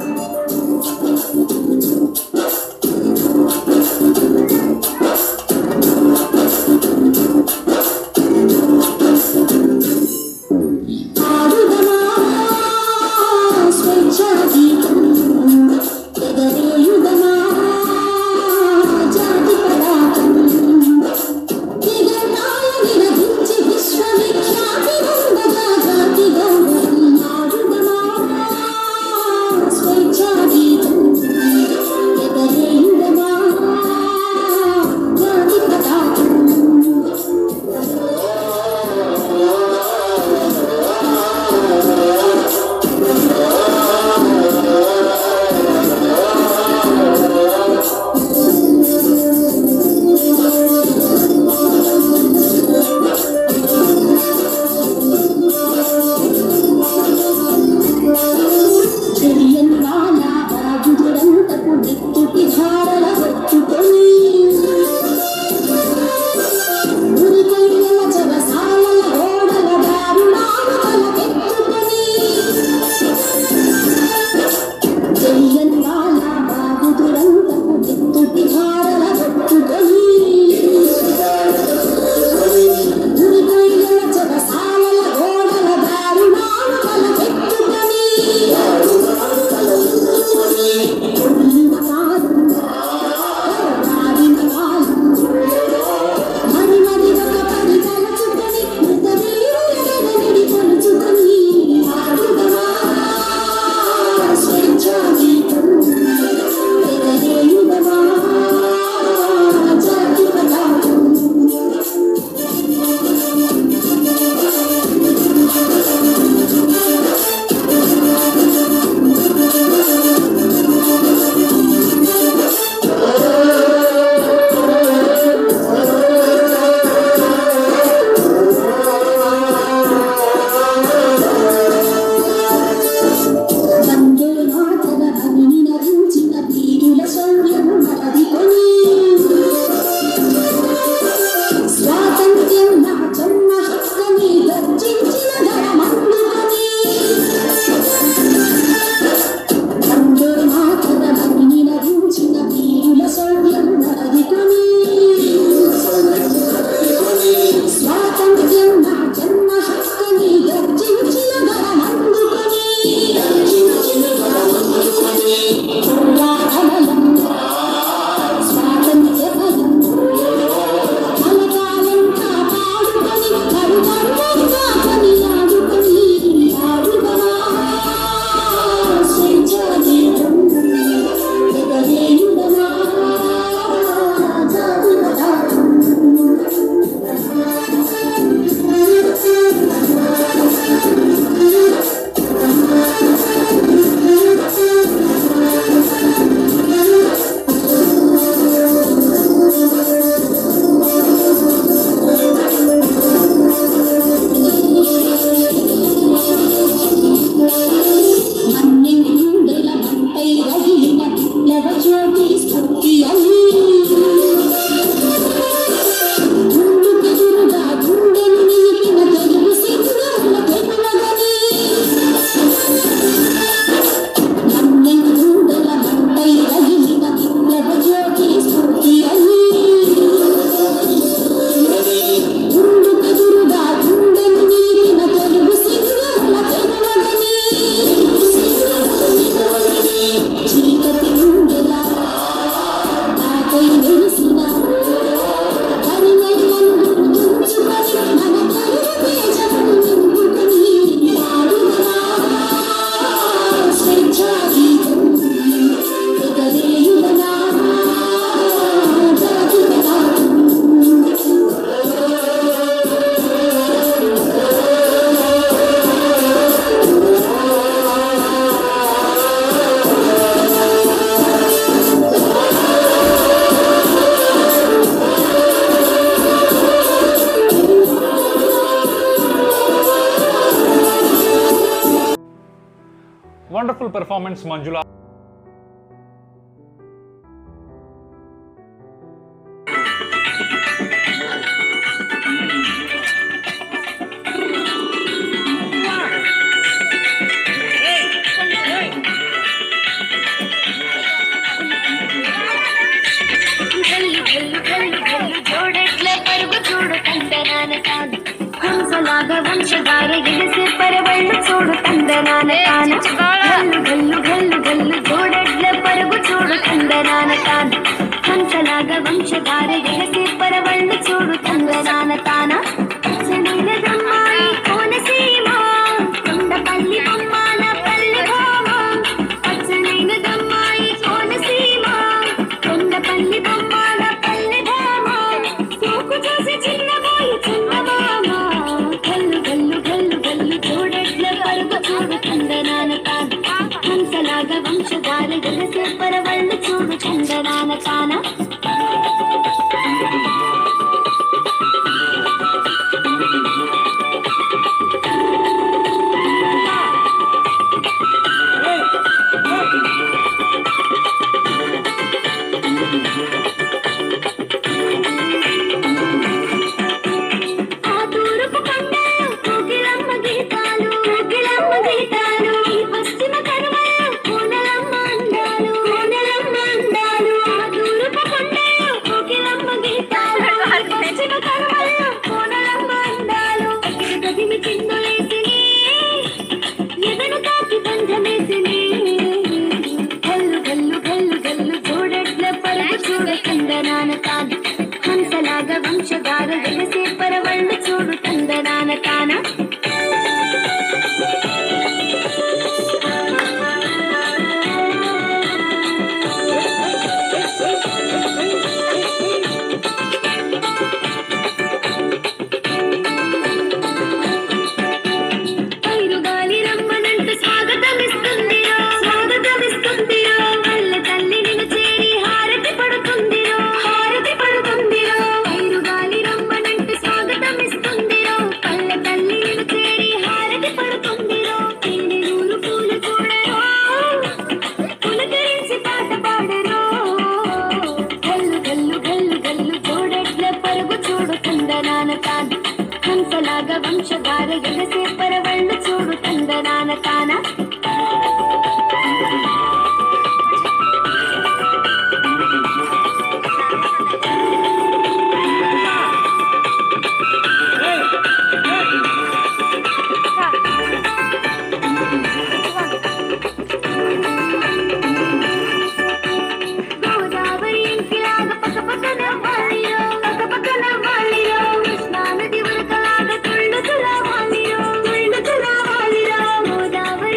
Wonderful performance, Manjula. Vamsadhara గిలిసి పరవళ్ళు చూడు తందనాన కాన గల్లు గల్లు గల్లు గల్లు జోడెడ్ల పరుగు చూడు తందనాన కాన హంసలాగా వంశధార గిలిసి పరవళ్ళు చూడు తందనాన కాన పచ్చనైన దమ్మాయి కోనసీమ కొండపల్లి బొమ్మాల పల్లి భామ పచ్చనైన దమ్మాయి కోనసీమ కొండపల్లి బొమ్మాల పల్లి భామ సోకు చూసి చిన్నబోయి చిన్నబామ గల్లు గల్లు గల్లు గల్లు చూడెడ్ల పరుగు చూడు చందనాన కాన హంసలాగా వంశధార గెలిసే పరవళ్ళు చూడు చందనాన కాన హంసలాగా వంశధార గెలిసే పరవళ్ళు చూడు తందనాన కాన పైరుగాలి రమ్మనంటూ స్వాగతమిస్తుందిరో స్వాగతమిస్తుందిరో వల్ల తల్లి నిన్ను చేరి హారతి పడుతుందిరో హారతి పడుతుందిరో పైరుగాలి రమ్మనంటూ స్వాగతమిస్తుందిరో వల్ల తల్లి నిన్ను చేరి హారతి పడుతుందిరో తేనె నూరు పూలు చూడరో పులకరించి పాట పాడరో గల్లు గల్లు గల్లు గల్లు చూడెడ్ల పరుగు చూడు తందనాన కాన హంసలాగా వంశధార గెలిసే పరవళ్ళు చూడు తందనాన కాన గోదావరి ఇంటిలాగా పక్కపక్కన వాలిరో పక్కపక్కన వాలిరో కృష్ణా నది ఉరకలాగా తుళ్ళుతులా వాలిరో తుళ్ళుతులా వాలిరో Godavari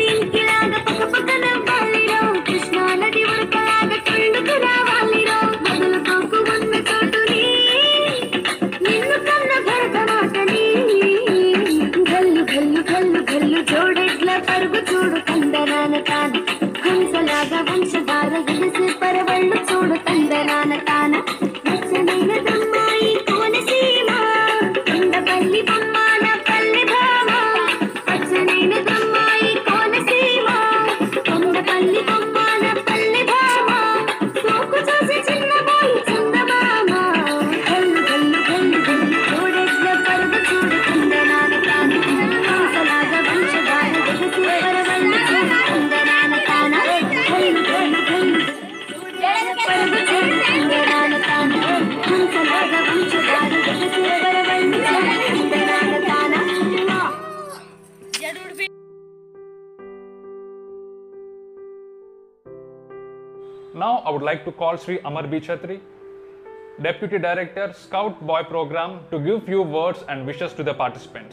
Now I would like to call Sri Amar B. Chatri, Deputy Director, Scout Boy Program, to give few words and wishes to the participants.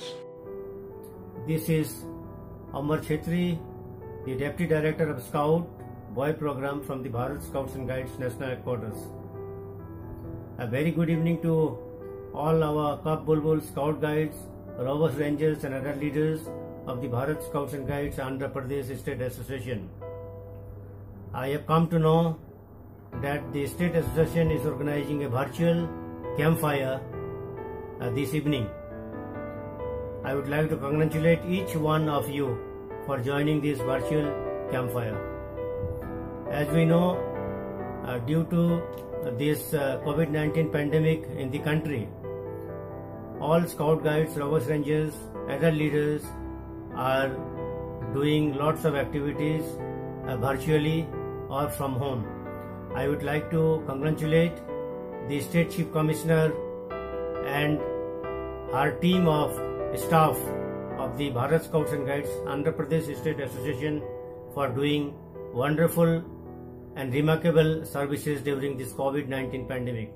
This is Amar Chetri, the Deputy Director of Scout Boy Program from the Bharat Scouts and Guides National Headquarters. A very good evening to all our Cub Bulbul Scout Guides, Rovers Rangers and other leaders of the Bharat Scouts and Guides Andhra Pradesh State Association. I have come to know that the State Association is organizing a virtual campfire this evening. I would like to congratulate each one of you for joining this virtual campfire. As we know, due to this COVID-19 pandemic in the country, all Scout Guides, Rovers Rangers, other leaders are doing lots of activities virtually or from home. I would like to congratulate the State Chief Commissioner and our team of staff of the Bharat Scouts and Guides Andhra Pradesh State Association for doing wonderful and remarkable services during this COVID-19 pandemic.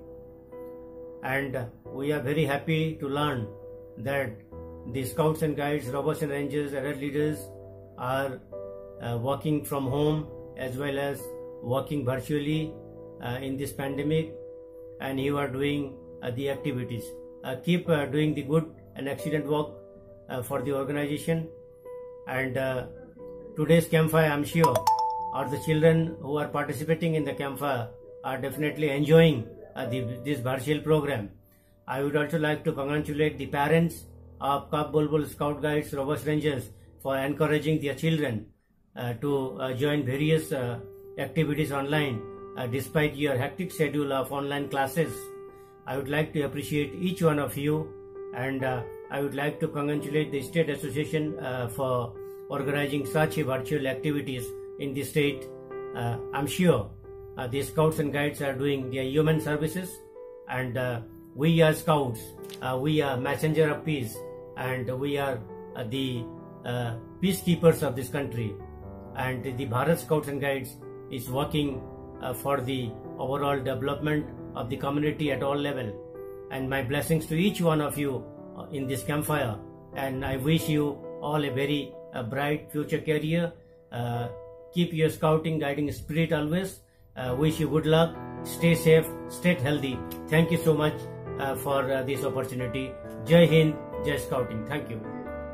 And we are very happy to learn that the Scouts and Guides, Rovers and Rangers, other leaders are working from home as well as working virtually in this pandemic, and you are doing the activities. Keep doing the good and excellent work for the organization. And today's campfire, I'm sure, or the children who are participating in the campfire are definitely enjoying this virtual program. I would also like to congratulate the parents of Cub Bulbul Scout Guides, Rovers Rangers for encouraging their children to join various activities online despite your hectic schedule of online classes. I would like to appreciate each one of you, and I would like to congratulate the State Association for organizing such virtual activities in the state. I'm sure the Scouts and Guides are doing their human services, and we are Scouts, we are messenger of peace, and we are the peacekeepers of this country, and the Bharat Scouts and Guides is working for the overall development of the community at all levels. And my blessings to each one of you in this campfire, and I wish you all a very bright future career. Keep your scouting guiding spirit always. Wish you good luck, stay safe, stay healthy. Thank you so much for this opportunity. Jai Hind, Jai Scouting. Thank you.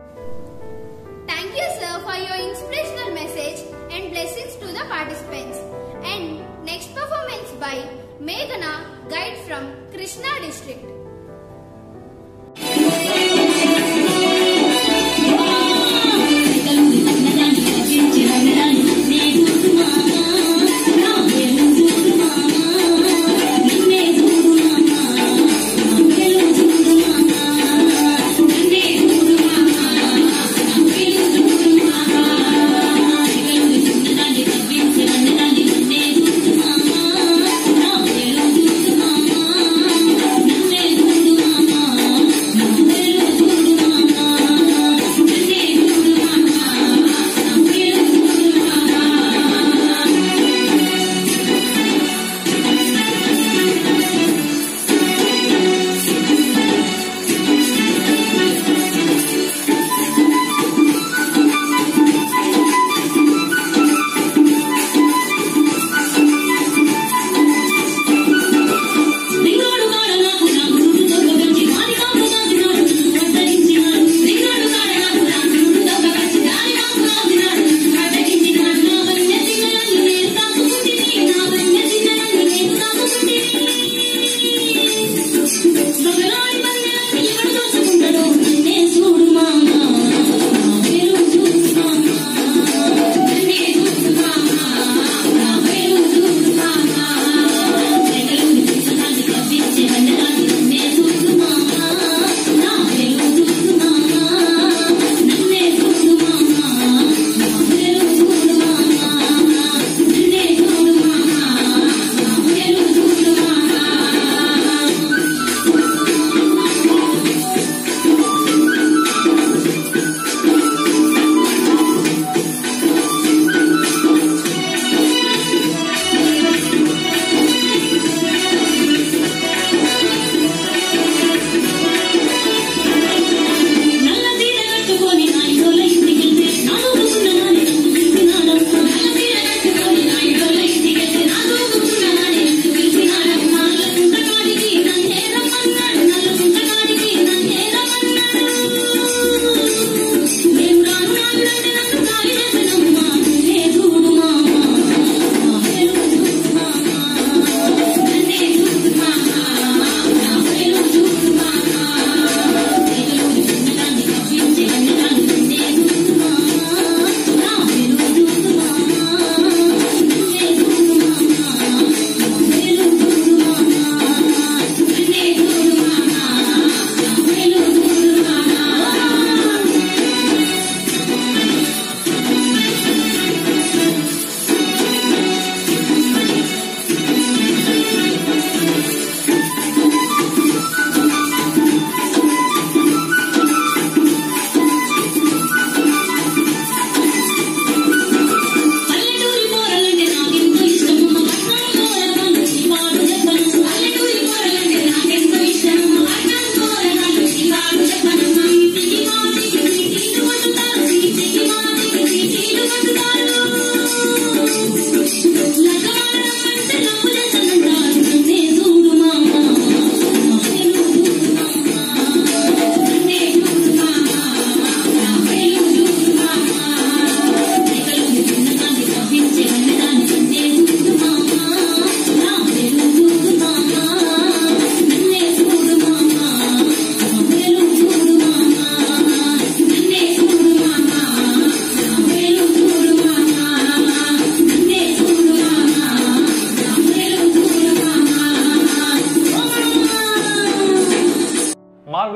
Thank you, sir, for your inspirational message and blessings to the participants. And next performance by Meghana, guide from Krishna district. Name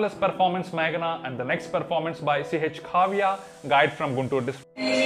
marvelous performance, Meghana, and the next performance by CH Khavya, guide from Guntur district.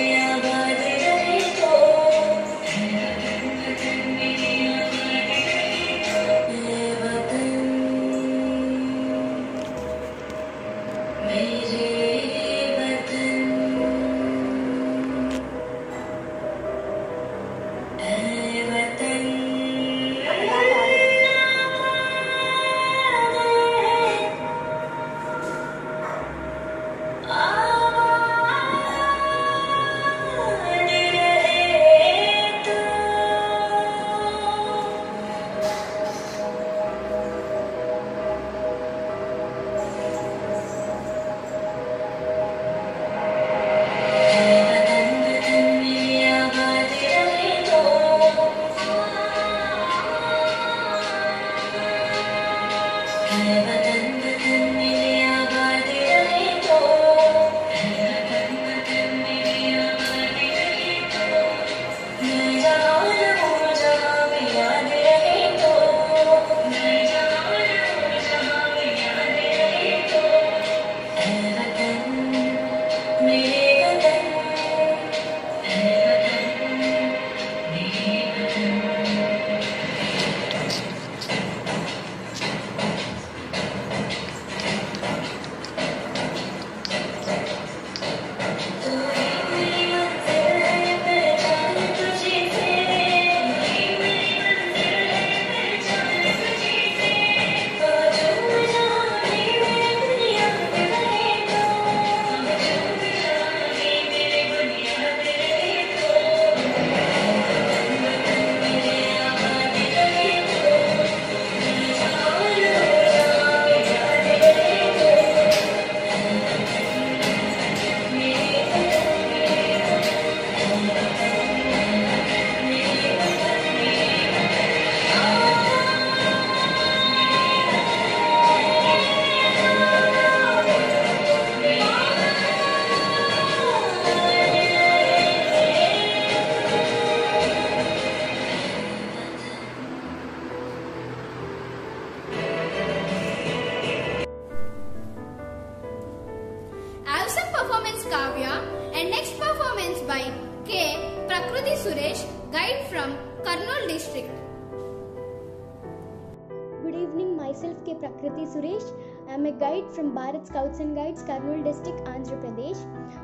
Myself K. Prakriti Suresh. I am a guide from Bharat Scouts and Guides, Kurnool district, Andhra Pradesh.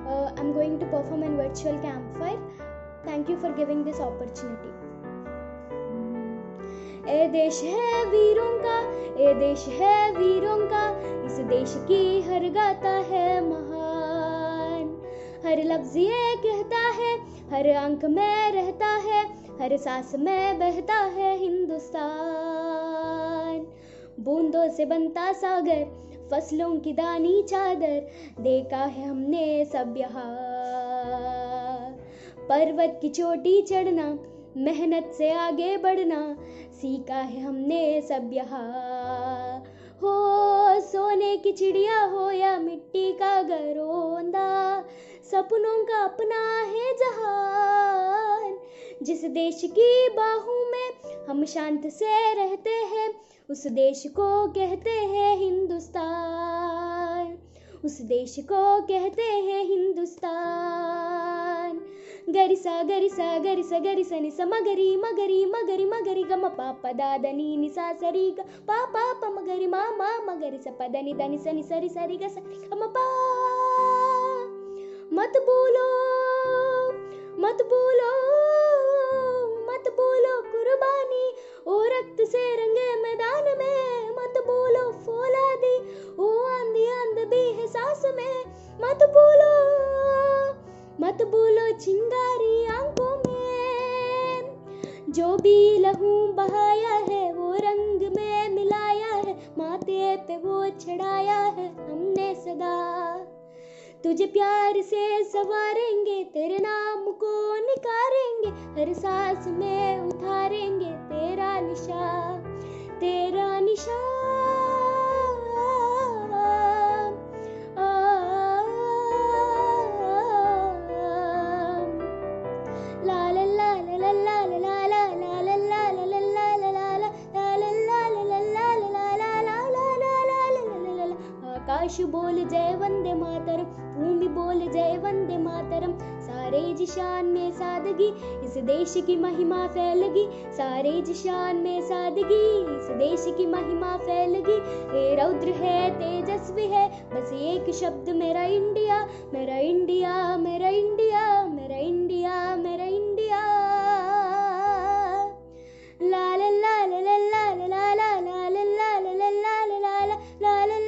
I am going to perform a virtual campfire. Thank you for giving this opportunity. ए देश है वीरों का, ए देश है वीरों का, इस देश की हर गाता है महान। हर लफ्ज ये कहता है, हर आंख में रहता है, हर सांस में बहता है हिंदुस्तान। बूंदों से बनता सागर, फसलों की दानी चादर, देखा है हमने सब यहाँ। पर्वत की चोटी चढ़ना, मेहनत से आगे बढ़ना, सीखा है हमने सब यहाँ। हो सोने की चिड़िया हो या मिट्टी का गरोंदा, सपनों का अपना है जहान। जिस देश की बाहों में हम शांत से रहते हैं, उस देश को कहते हैं हिंदुस्तान। उस देश को कहते हैं हिंदुस्तान। गरिसा गरिसा गरिसा गरिसा निसा मगरी मगरी मगरी मगरी गम पापा दादा नी निसा सरी ग पा पा मगरी मा मा मगरी सा पदा नि दानी सनी सरी सरी ग सा गम पा। मत बोलो मत बोलो मत बोलो कुर्बानी, ओ रक्त से रंगे मैदान में। मत बोलो फौलादी, ओ आंधी आंध भी है सांस में। मत बोलो चिंगारी आंखों में। जो भी लहू बहाया है वो रंग में मिलाया है, माथे पे वो चढ़ाया है हमने सदा। तुझे प्यार से सवारेंगे, तेरे नाम को निकारेंगे, हर सांस में उतारेंगे तेरा निशान, तेरा निशान। आकाश बोल जय वंदे मातरम, भूमि बोल जय वंदे मातरम। सारे जिशान में सादगी इस देश की महिमा फैलगी, सारे जिशान में सादगी इस देश की महिमा फैलगी। ये रौद्र है तेजस्वी है बस एक शब्द मेरा इंडिया, मेरा इंडिया, मेरा इंडिया, मेरा इंडिया, मेरा इंडिया। ला ला ला ला ला ला ला ला ला ला ला ला ला ला ला ला ला ला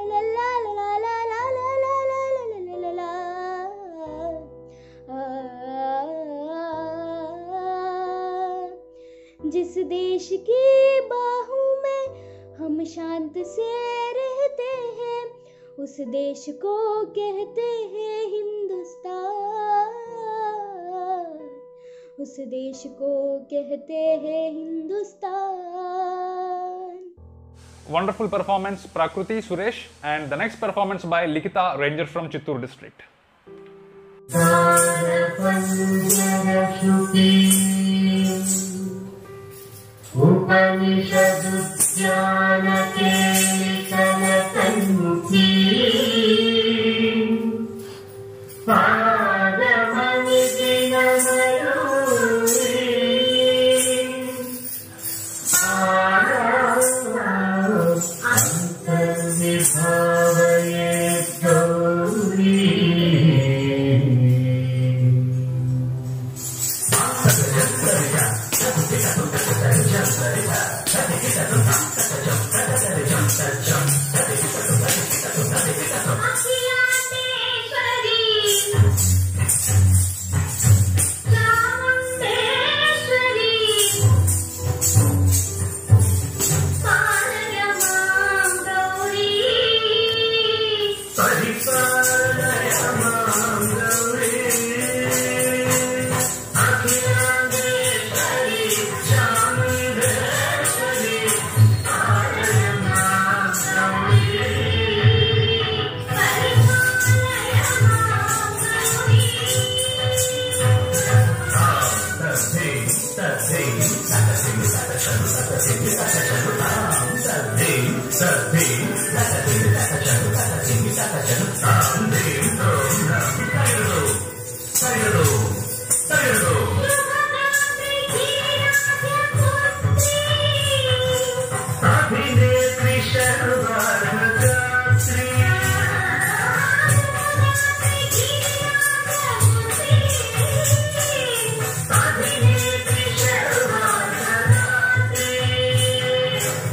जिस देश की बाहों में हम शांत से रहते हैं, उस देश को कहते हैं हिंदुस्तान, उस देश को कहते हैं Hindustan. Wonderful performance, Prakriti Suresh, and the next performance by Likita, Ranger from Chittoor district.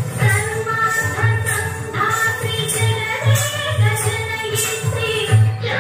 Yeah.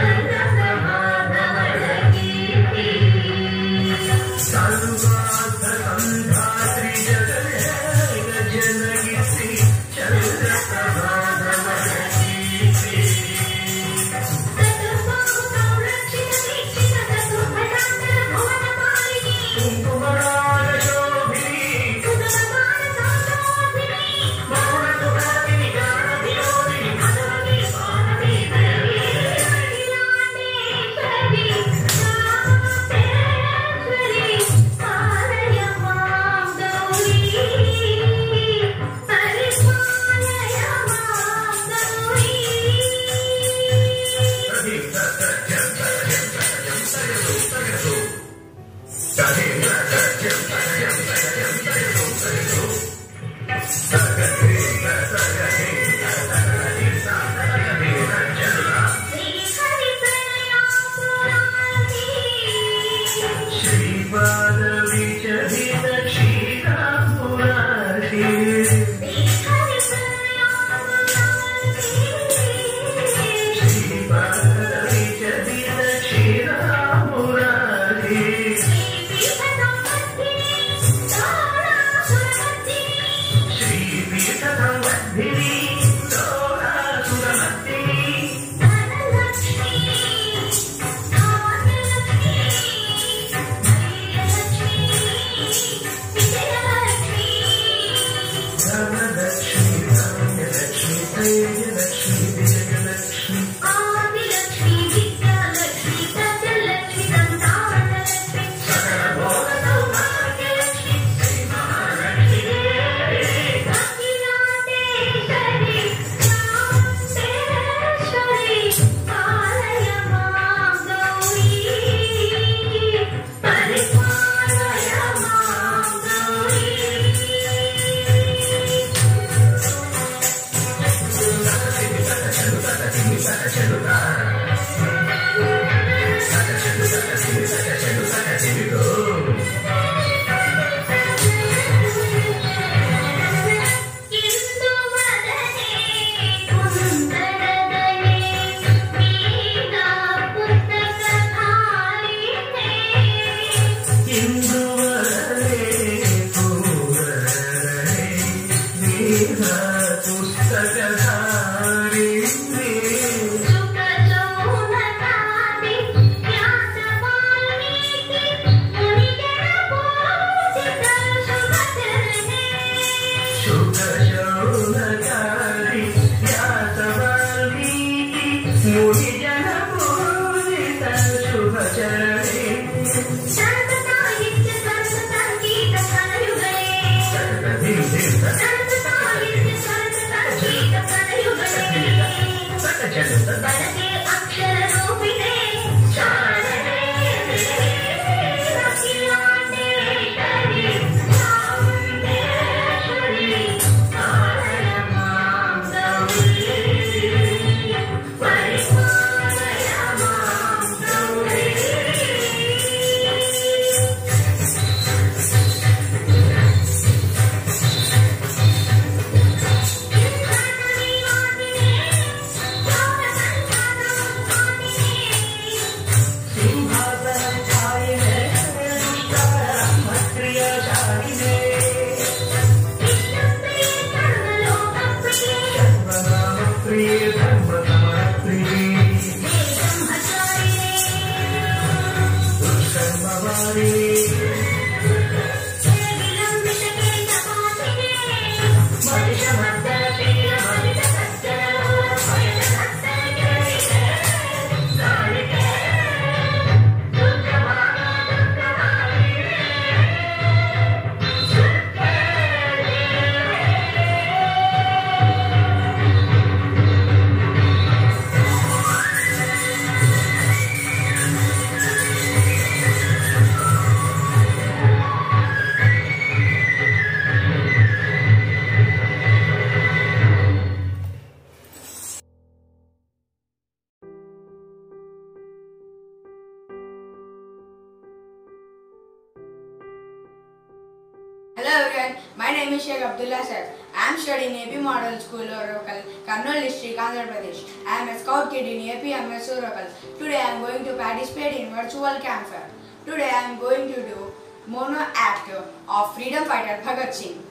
Hello everyone, my name is Sheikh Abdullah Sir. I am studying AP Model School, Oracle, Karnool District, Andhra Pradesh. I am a scout kid in APMS Oracle. Today I am going to participate in virtual campfire. Today I am going to do mono act of freedom fighter Bhagat Singh.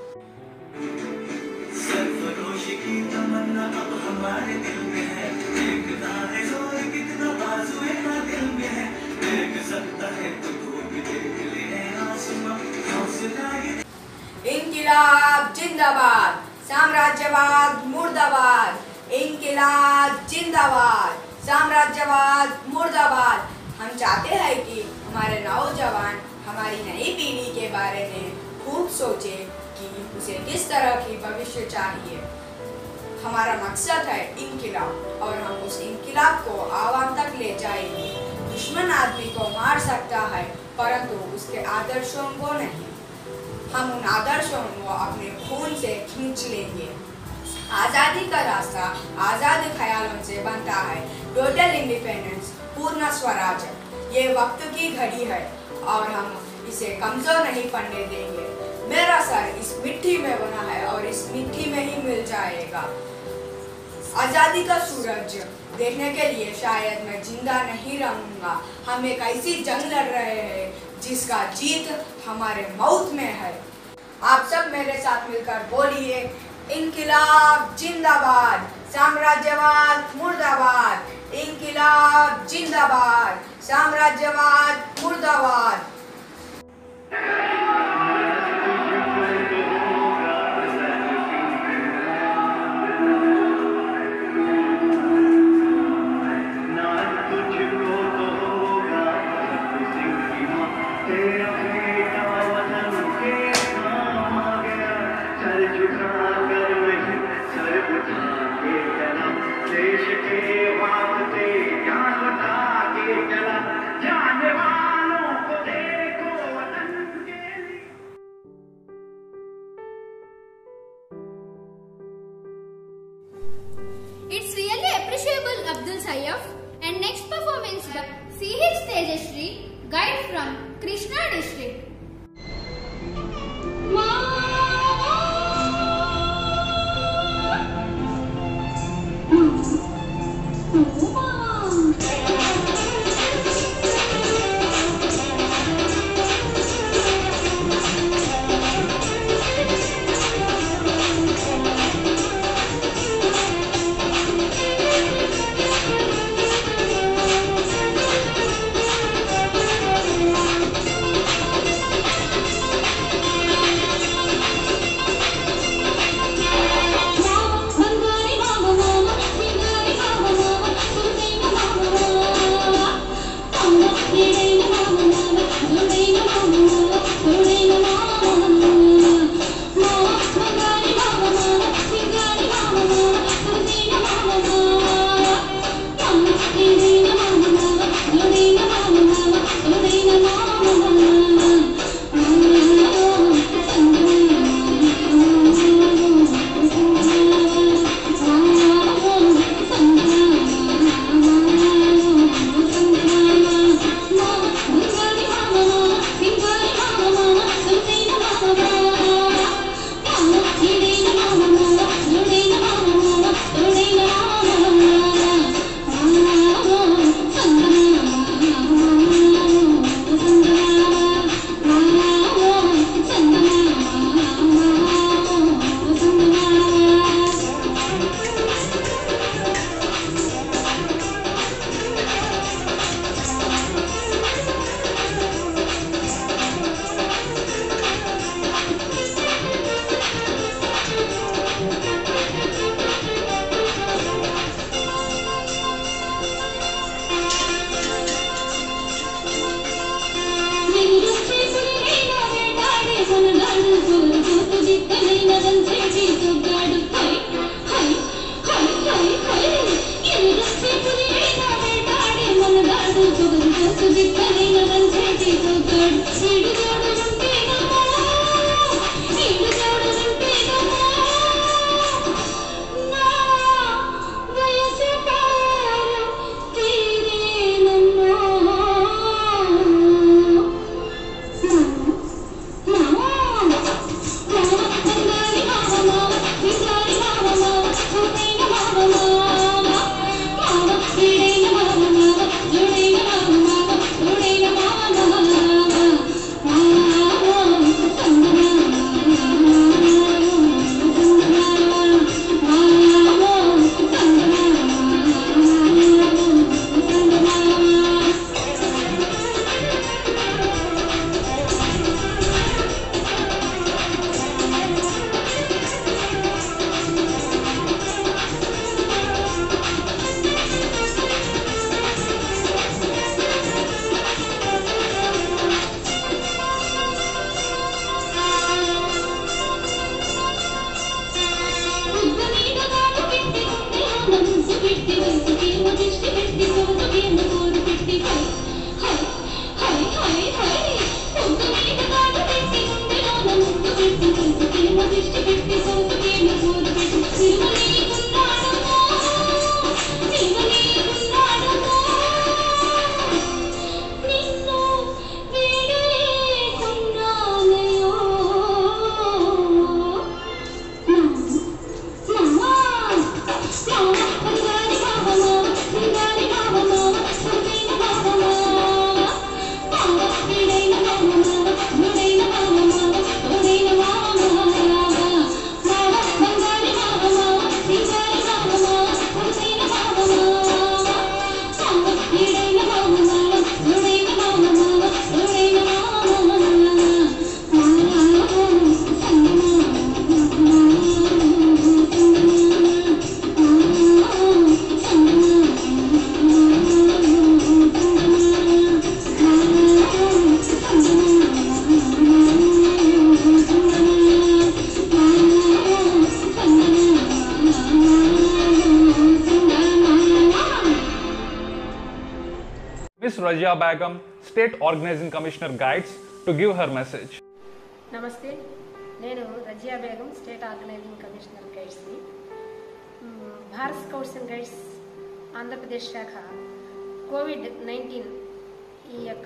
इंकिलाब जिंदाबाद, साम्राज्यवाद मुर्दाबाद। इंकिलाब जिंदाबाद, साम्राज्यवाद मुर्दाबाद। हम चाहते हैं कि हमारे नौजवान हमारी नई पीढ़ी के बारे में खूब सोचे कि उसे किस तरह की भविष्य चाहिए। हमारा मकसद है इंकिलाब और हम उस इंकिलाब को आवाम तक ले जाएंगे। दुश्मन आदमी को मार सकता है परंतु उसके आदर्शों को नहीं। हम उन आदर्शों को अपने खून से खींच लेंगे। आज़ादी का रास्ता आज़ाद ख्यालों से बनता है। टोटल इंडिपेंडेंस, पूर्ण स्वराज। ये वक्त की घड़ी है और हम इसे कमजोर नहीं पड़ने देंगे। मेरा सर इस मिट्टी में बना है और इस मिट्टी में ही मिल जाएगा। आज़ादी का सूरज देखने के लिए शायद मैं जिंदा नहीं रहूंगा। हम एक ऐसी जंग लड़ रहे हैं जिसका जीत हमारे मौत में है। आप सब मेरे साथ मिलकर बोलिए, इंकिलाब जिंदाबाद, साम्राज्यवाद मुर्दाबाद। इंकिलाब जिंदाबाद, साम्राज्यवाद मुर्दाबाद। It's really appreciable, Abdul Sayyaf. And next performance, the C.H. Tejashree, guide from Krishna district. Miss Razia Begum, State Organizing Commissioner, guides to give her message. నమస్తే, నేను Razia Begum, state organising commissioner గైడ్స్ని. Bharat scouts and guides Andhra Pradesh శాఖ కోవిడ్-19 ఈ యొక్క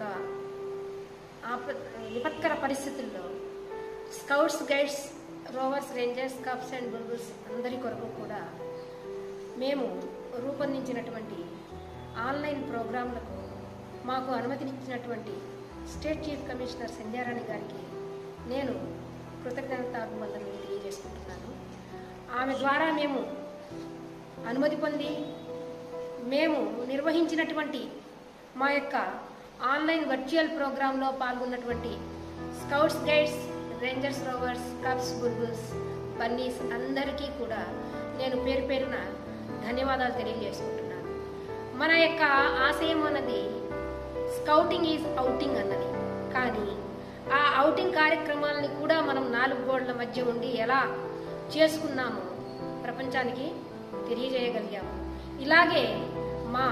విపత్కర పరిస్థితుల్లో scouts, guides, rovers, rangers, cubs and bulbuls అందరి కొరకు కూడా మేము రూపొందించినటువంటి ఆన్లైన్ ప్రోగ్రాంలకు మాకు అనుమతినిచ్చినటువంటి స్టేట్ చీఫ్ కమిషనర్ సంధ్యారాణి గారికి నేను కృతజ్ఞతాభివందనలు తెలియజేసుకుంటున్నాను. ఆమె ద్వారా మేము అనుమతి పొంది మేము నిర్వహించినటువంటి మా యొక్క ఆన్లైన్ వర్చువల్ ప్రోగ్రాంలో పాల్గొన్నటువంటి scouts, guides, rangers, rovers, cubs, bulbuls, bunnies అందరికీ కూడా నేను పేరు పేరున ధన్యవాదాలు తెలియజేసుకుంటున్నాను. మన యొక్క ఆశయం అన్నది స్కౌటింగ్ ఈజ్ అవుటింగ్ అన్నది. కానీ ఆ అవుటింగ్ కార్యక్రమాలని కూడా మనం 4 గోడల మధ్య ఉండి ఎలా చేసుకున్నామో ప్రపంచానికి తెలియజేయగలిగాము. ఇలాగే మా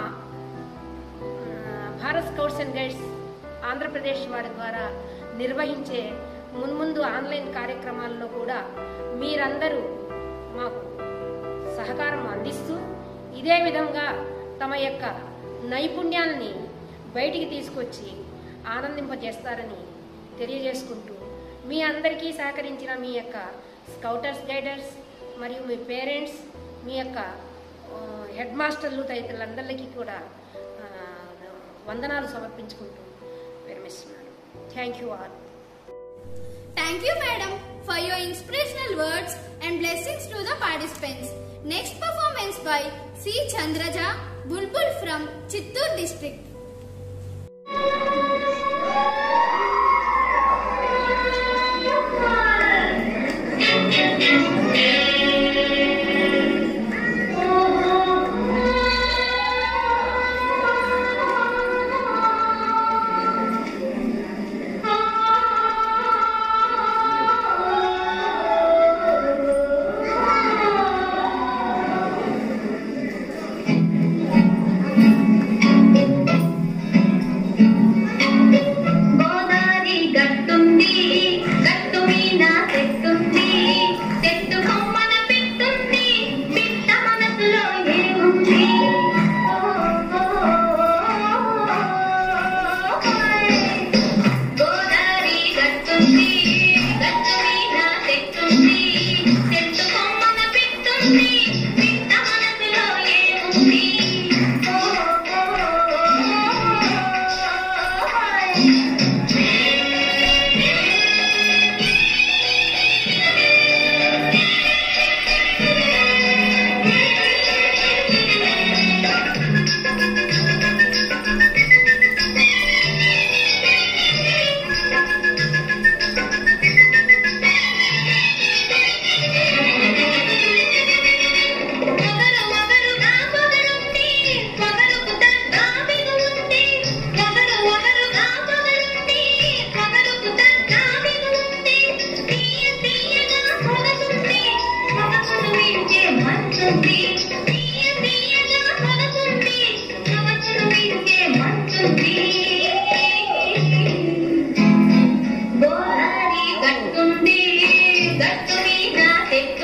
Bharat scouts and guides Andhra Pradesh వారి ద్వారా నిర్వహించే మున్ముందు ఆన్లైన్ కార్యక్రమాల్లో కూడా మీరందరూ మాకు సహకారం అందిస్తూ ఇదే విధంగా తమ యొక్క నైపుణ్యాలని బయటికి తీసుకొచ్చి ఆనందింపజేస్తారని తెలియజేసుకుంటూ మీ అందరికీ సహకరించిన మీ యొక్క స్కౌటర్స్, గైడర్స్ మరియు మీ పేరెంట్స్, మీ యొక్క హెడ్ మాస్టర్లు తదితరులందరికీ కూడా వందనాలు సమర్పించుకుంటూ విరమిస్తున్నాను. Thank you all. Thank you, madam, for your inspirational words and blessings to the participants. Next performance by C. Chandraja, Bulbul from Chittoor district.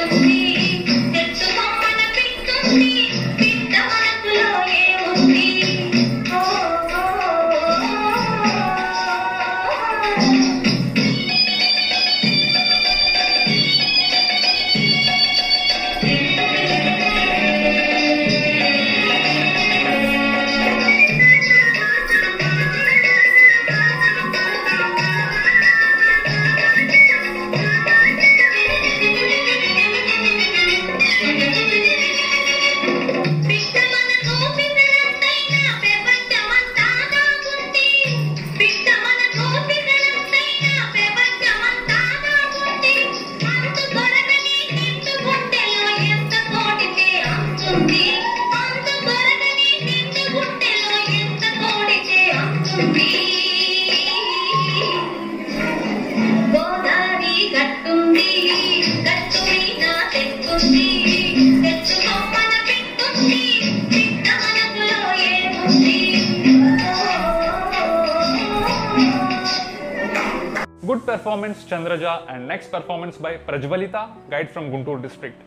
Good performance, Chandraja, and next performance by Prajvalita, guide from Guntur district.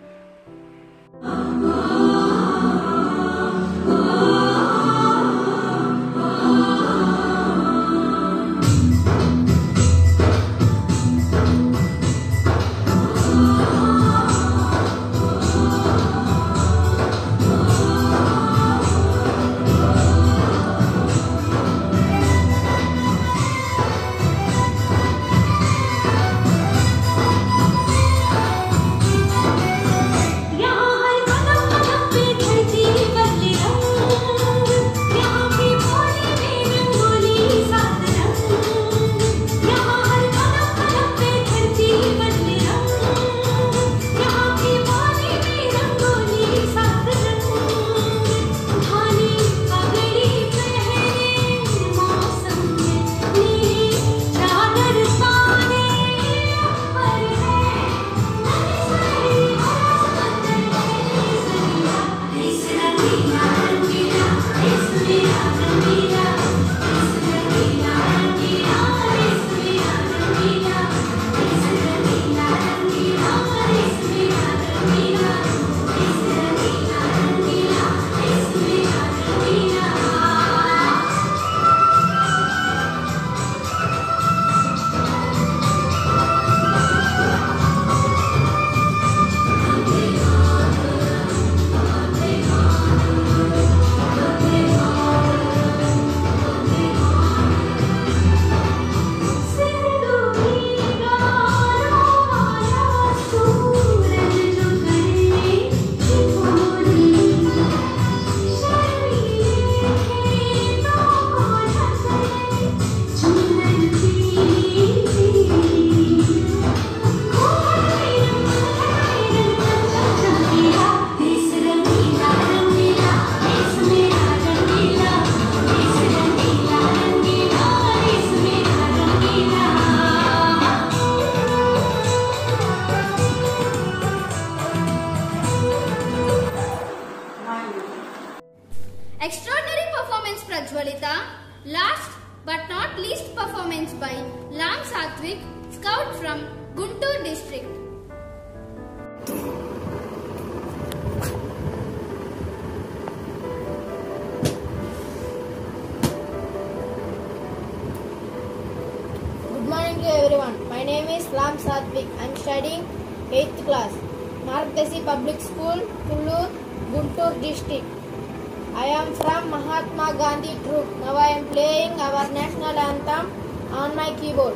Extraordinary performance, Prajvalita. Last but not least performance by Lam Satvik, Scout from Guntur district. Good morning to everyone. My name is Lam Satvik. I am studying 8th class. Markdesi Public School, Pullur, Guntur district. I am from Mahatma Gandhi troop. Now I am playing our national anthem on my keyboard.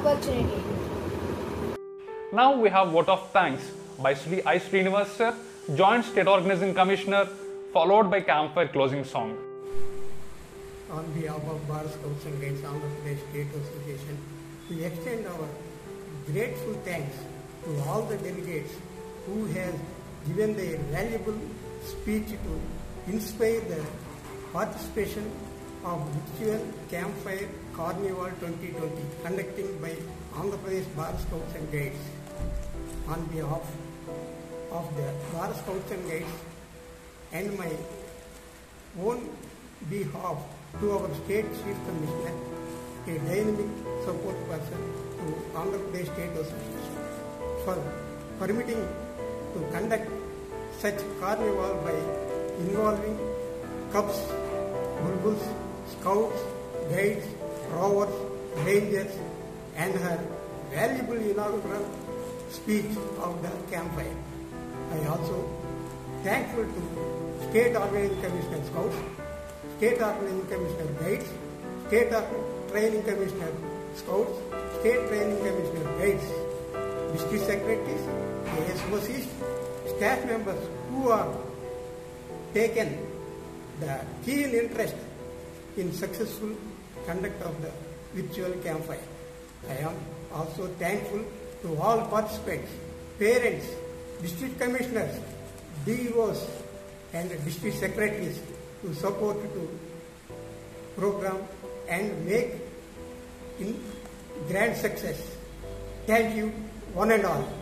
opportunity. Now we have vote of thanks by Sri I. Srinivas sir, Joint State Organizing Commissioner, followed by campfire closing song. On behalf of Bharat Scouts and Guides Andhra Pradesh State Association, we extend our grateful thanks to all the delegates who have given their valuable speech to inspire the participation of virtual campfire Carnival 2020 conducted by Andhra Pradesh Bharat Scouts and Guides. On behalf of the Bharat Scouts and Guides and my own behalf to our State Chief Commissioner, a dynamic support person to Andhra Pradesh State Association for permitting to conduct such carnival by involving Cubs, Bulbuls, Scouts, Guides, Rovers, Rangers and her valuable inaugural speech of the campfire. I also thankful to State Organizing Commissioner Scouts, State Organizing Commissioner Guides, State Training Commissioner Scouts, State Training Commissioner Guides, District Secretaries, ASOCs, staff members who have taken the keen interest in successful conduct of the virtual campfire. I am also thankful to all participants, parents, district commissioners, DEOs and district secretaries to support to program and make in grand success. Thank you one and all.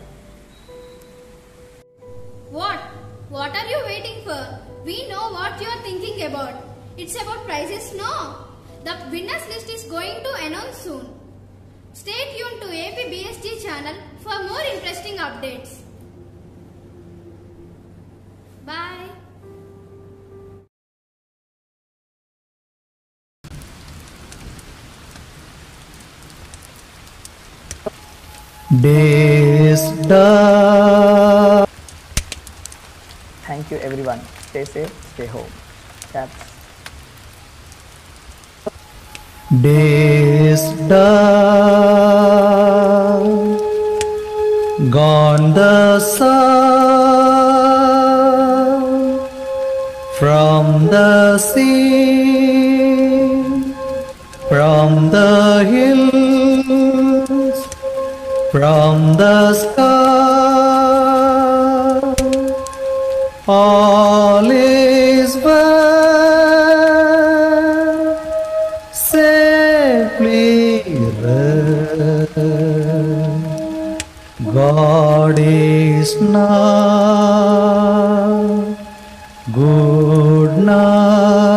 What? What are you waiting for? We know what you are thinking about. It's about prizes, no? The winners list is going to announce soon. Stay tuned to APBSG channel for more interesting updates. Bye. Thank you everyone. Stay safe, stay home. That's Days down, gone the sun from the sea, from the hills, from the sky, all is well, safely rest. God is now. Good night.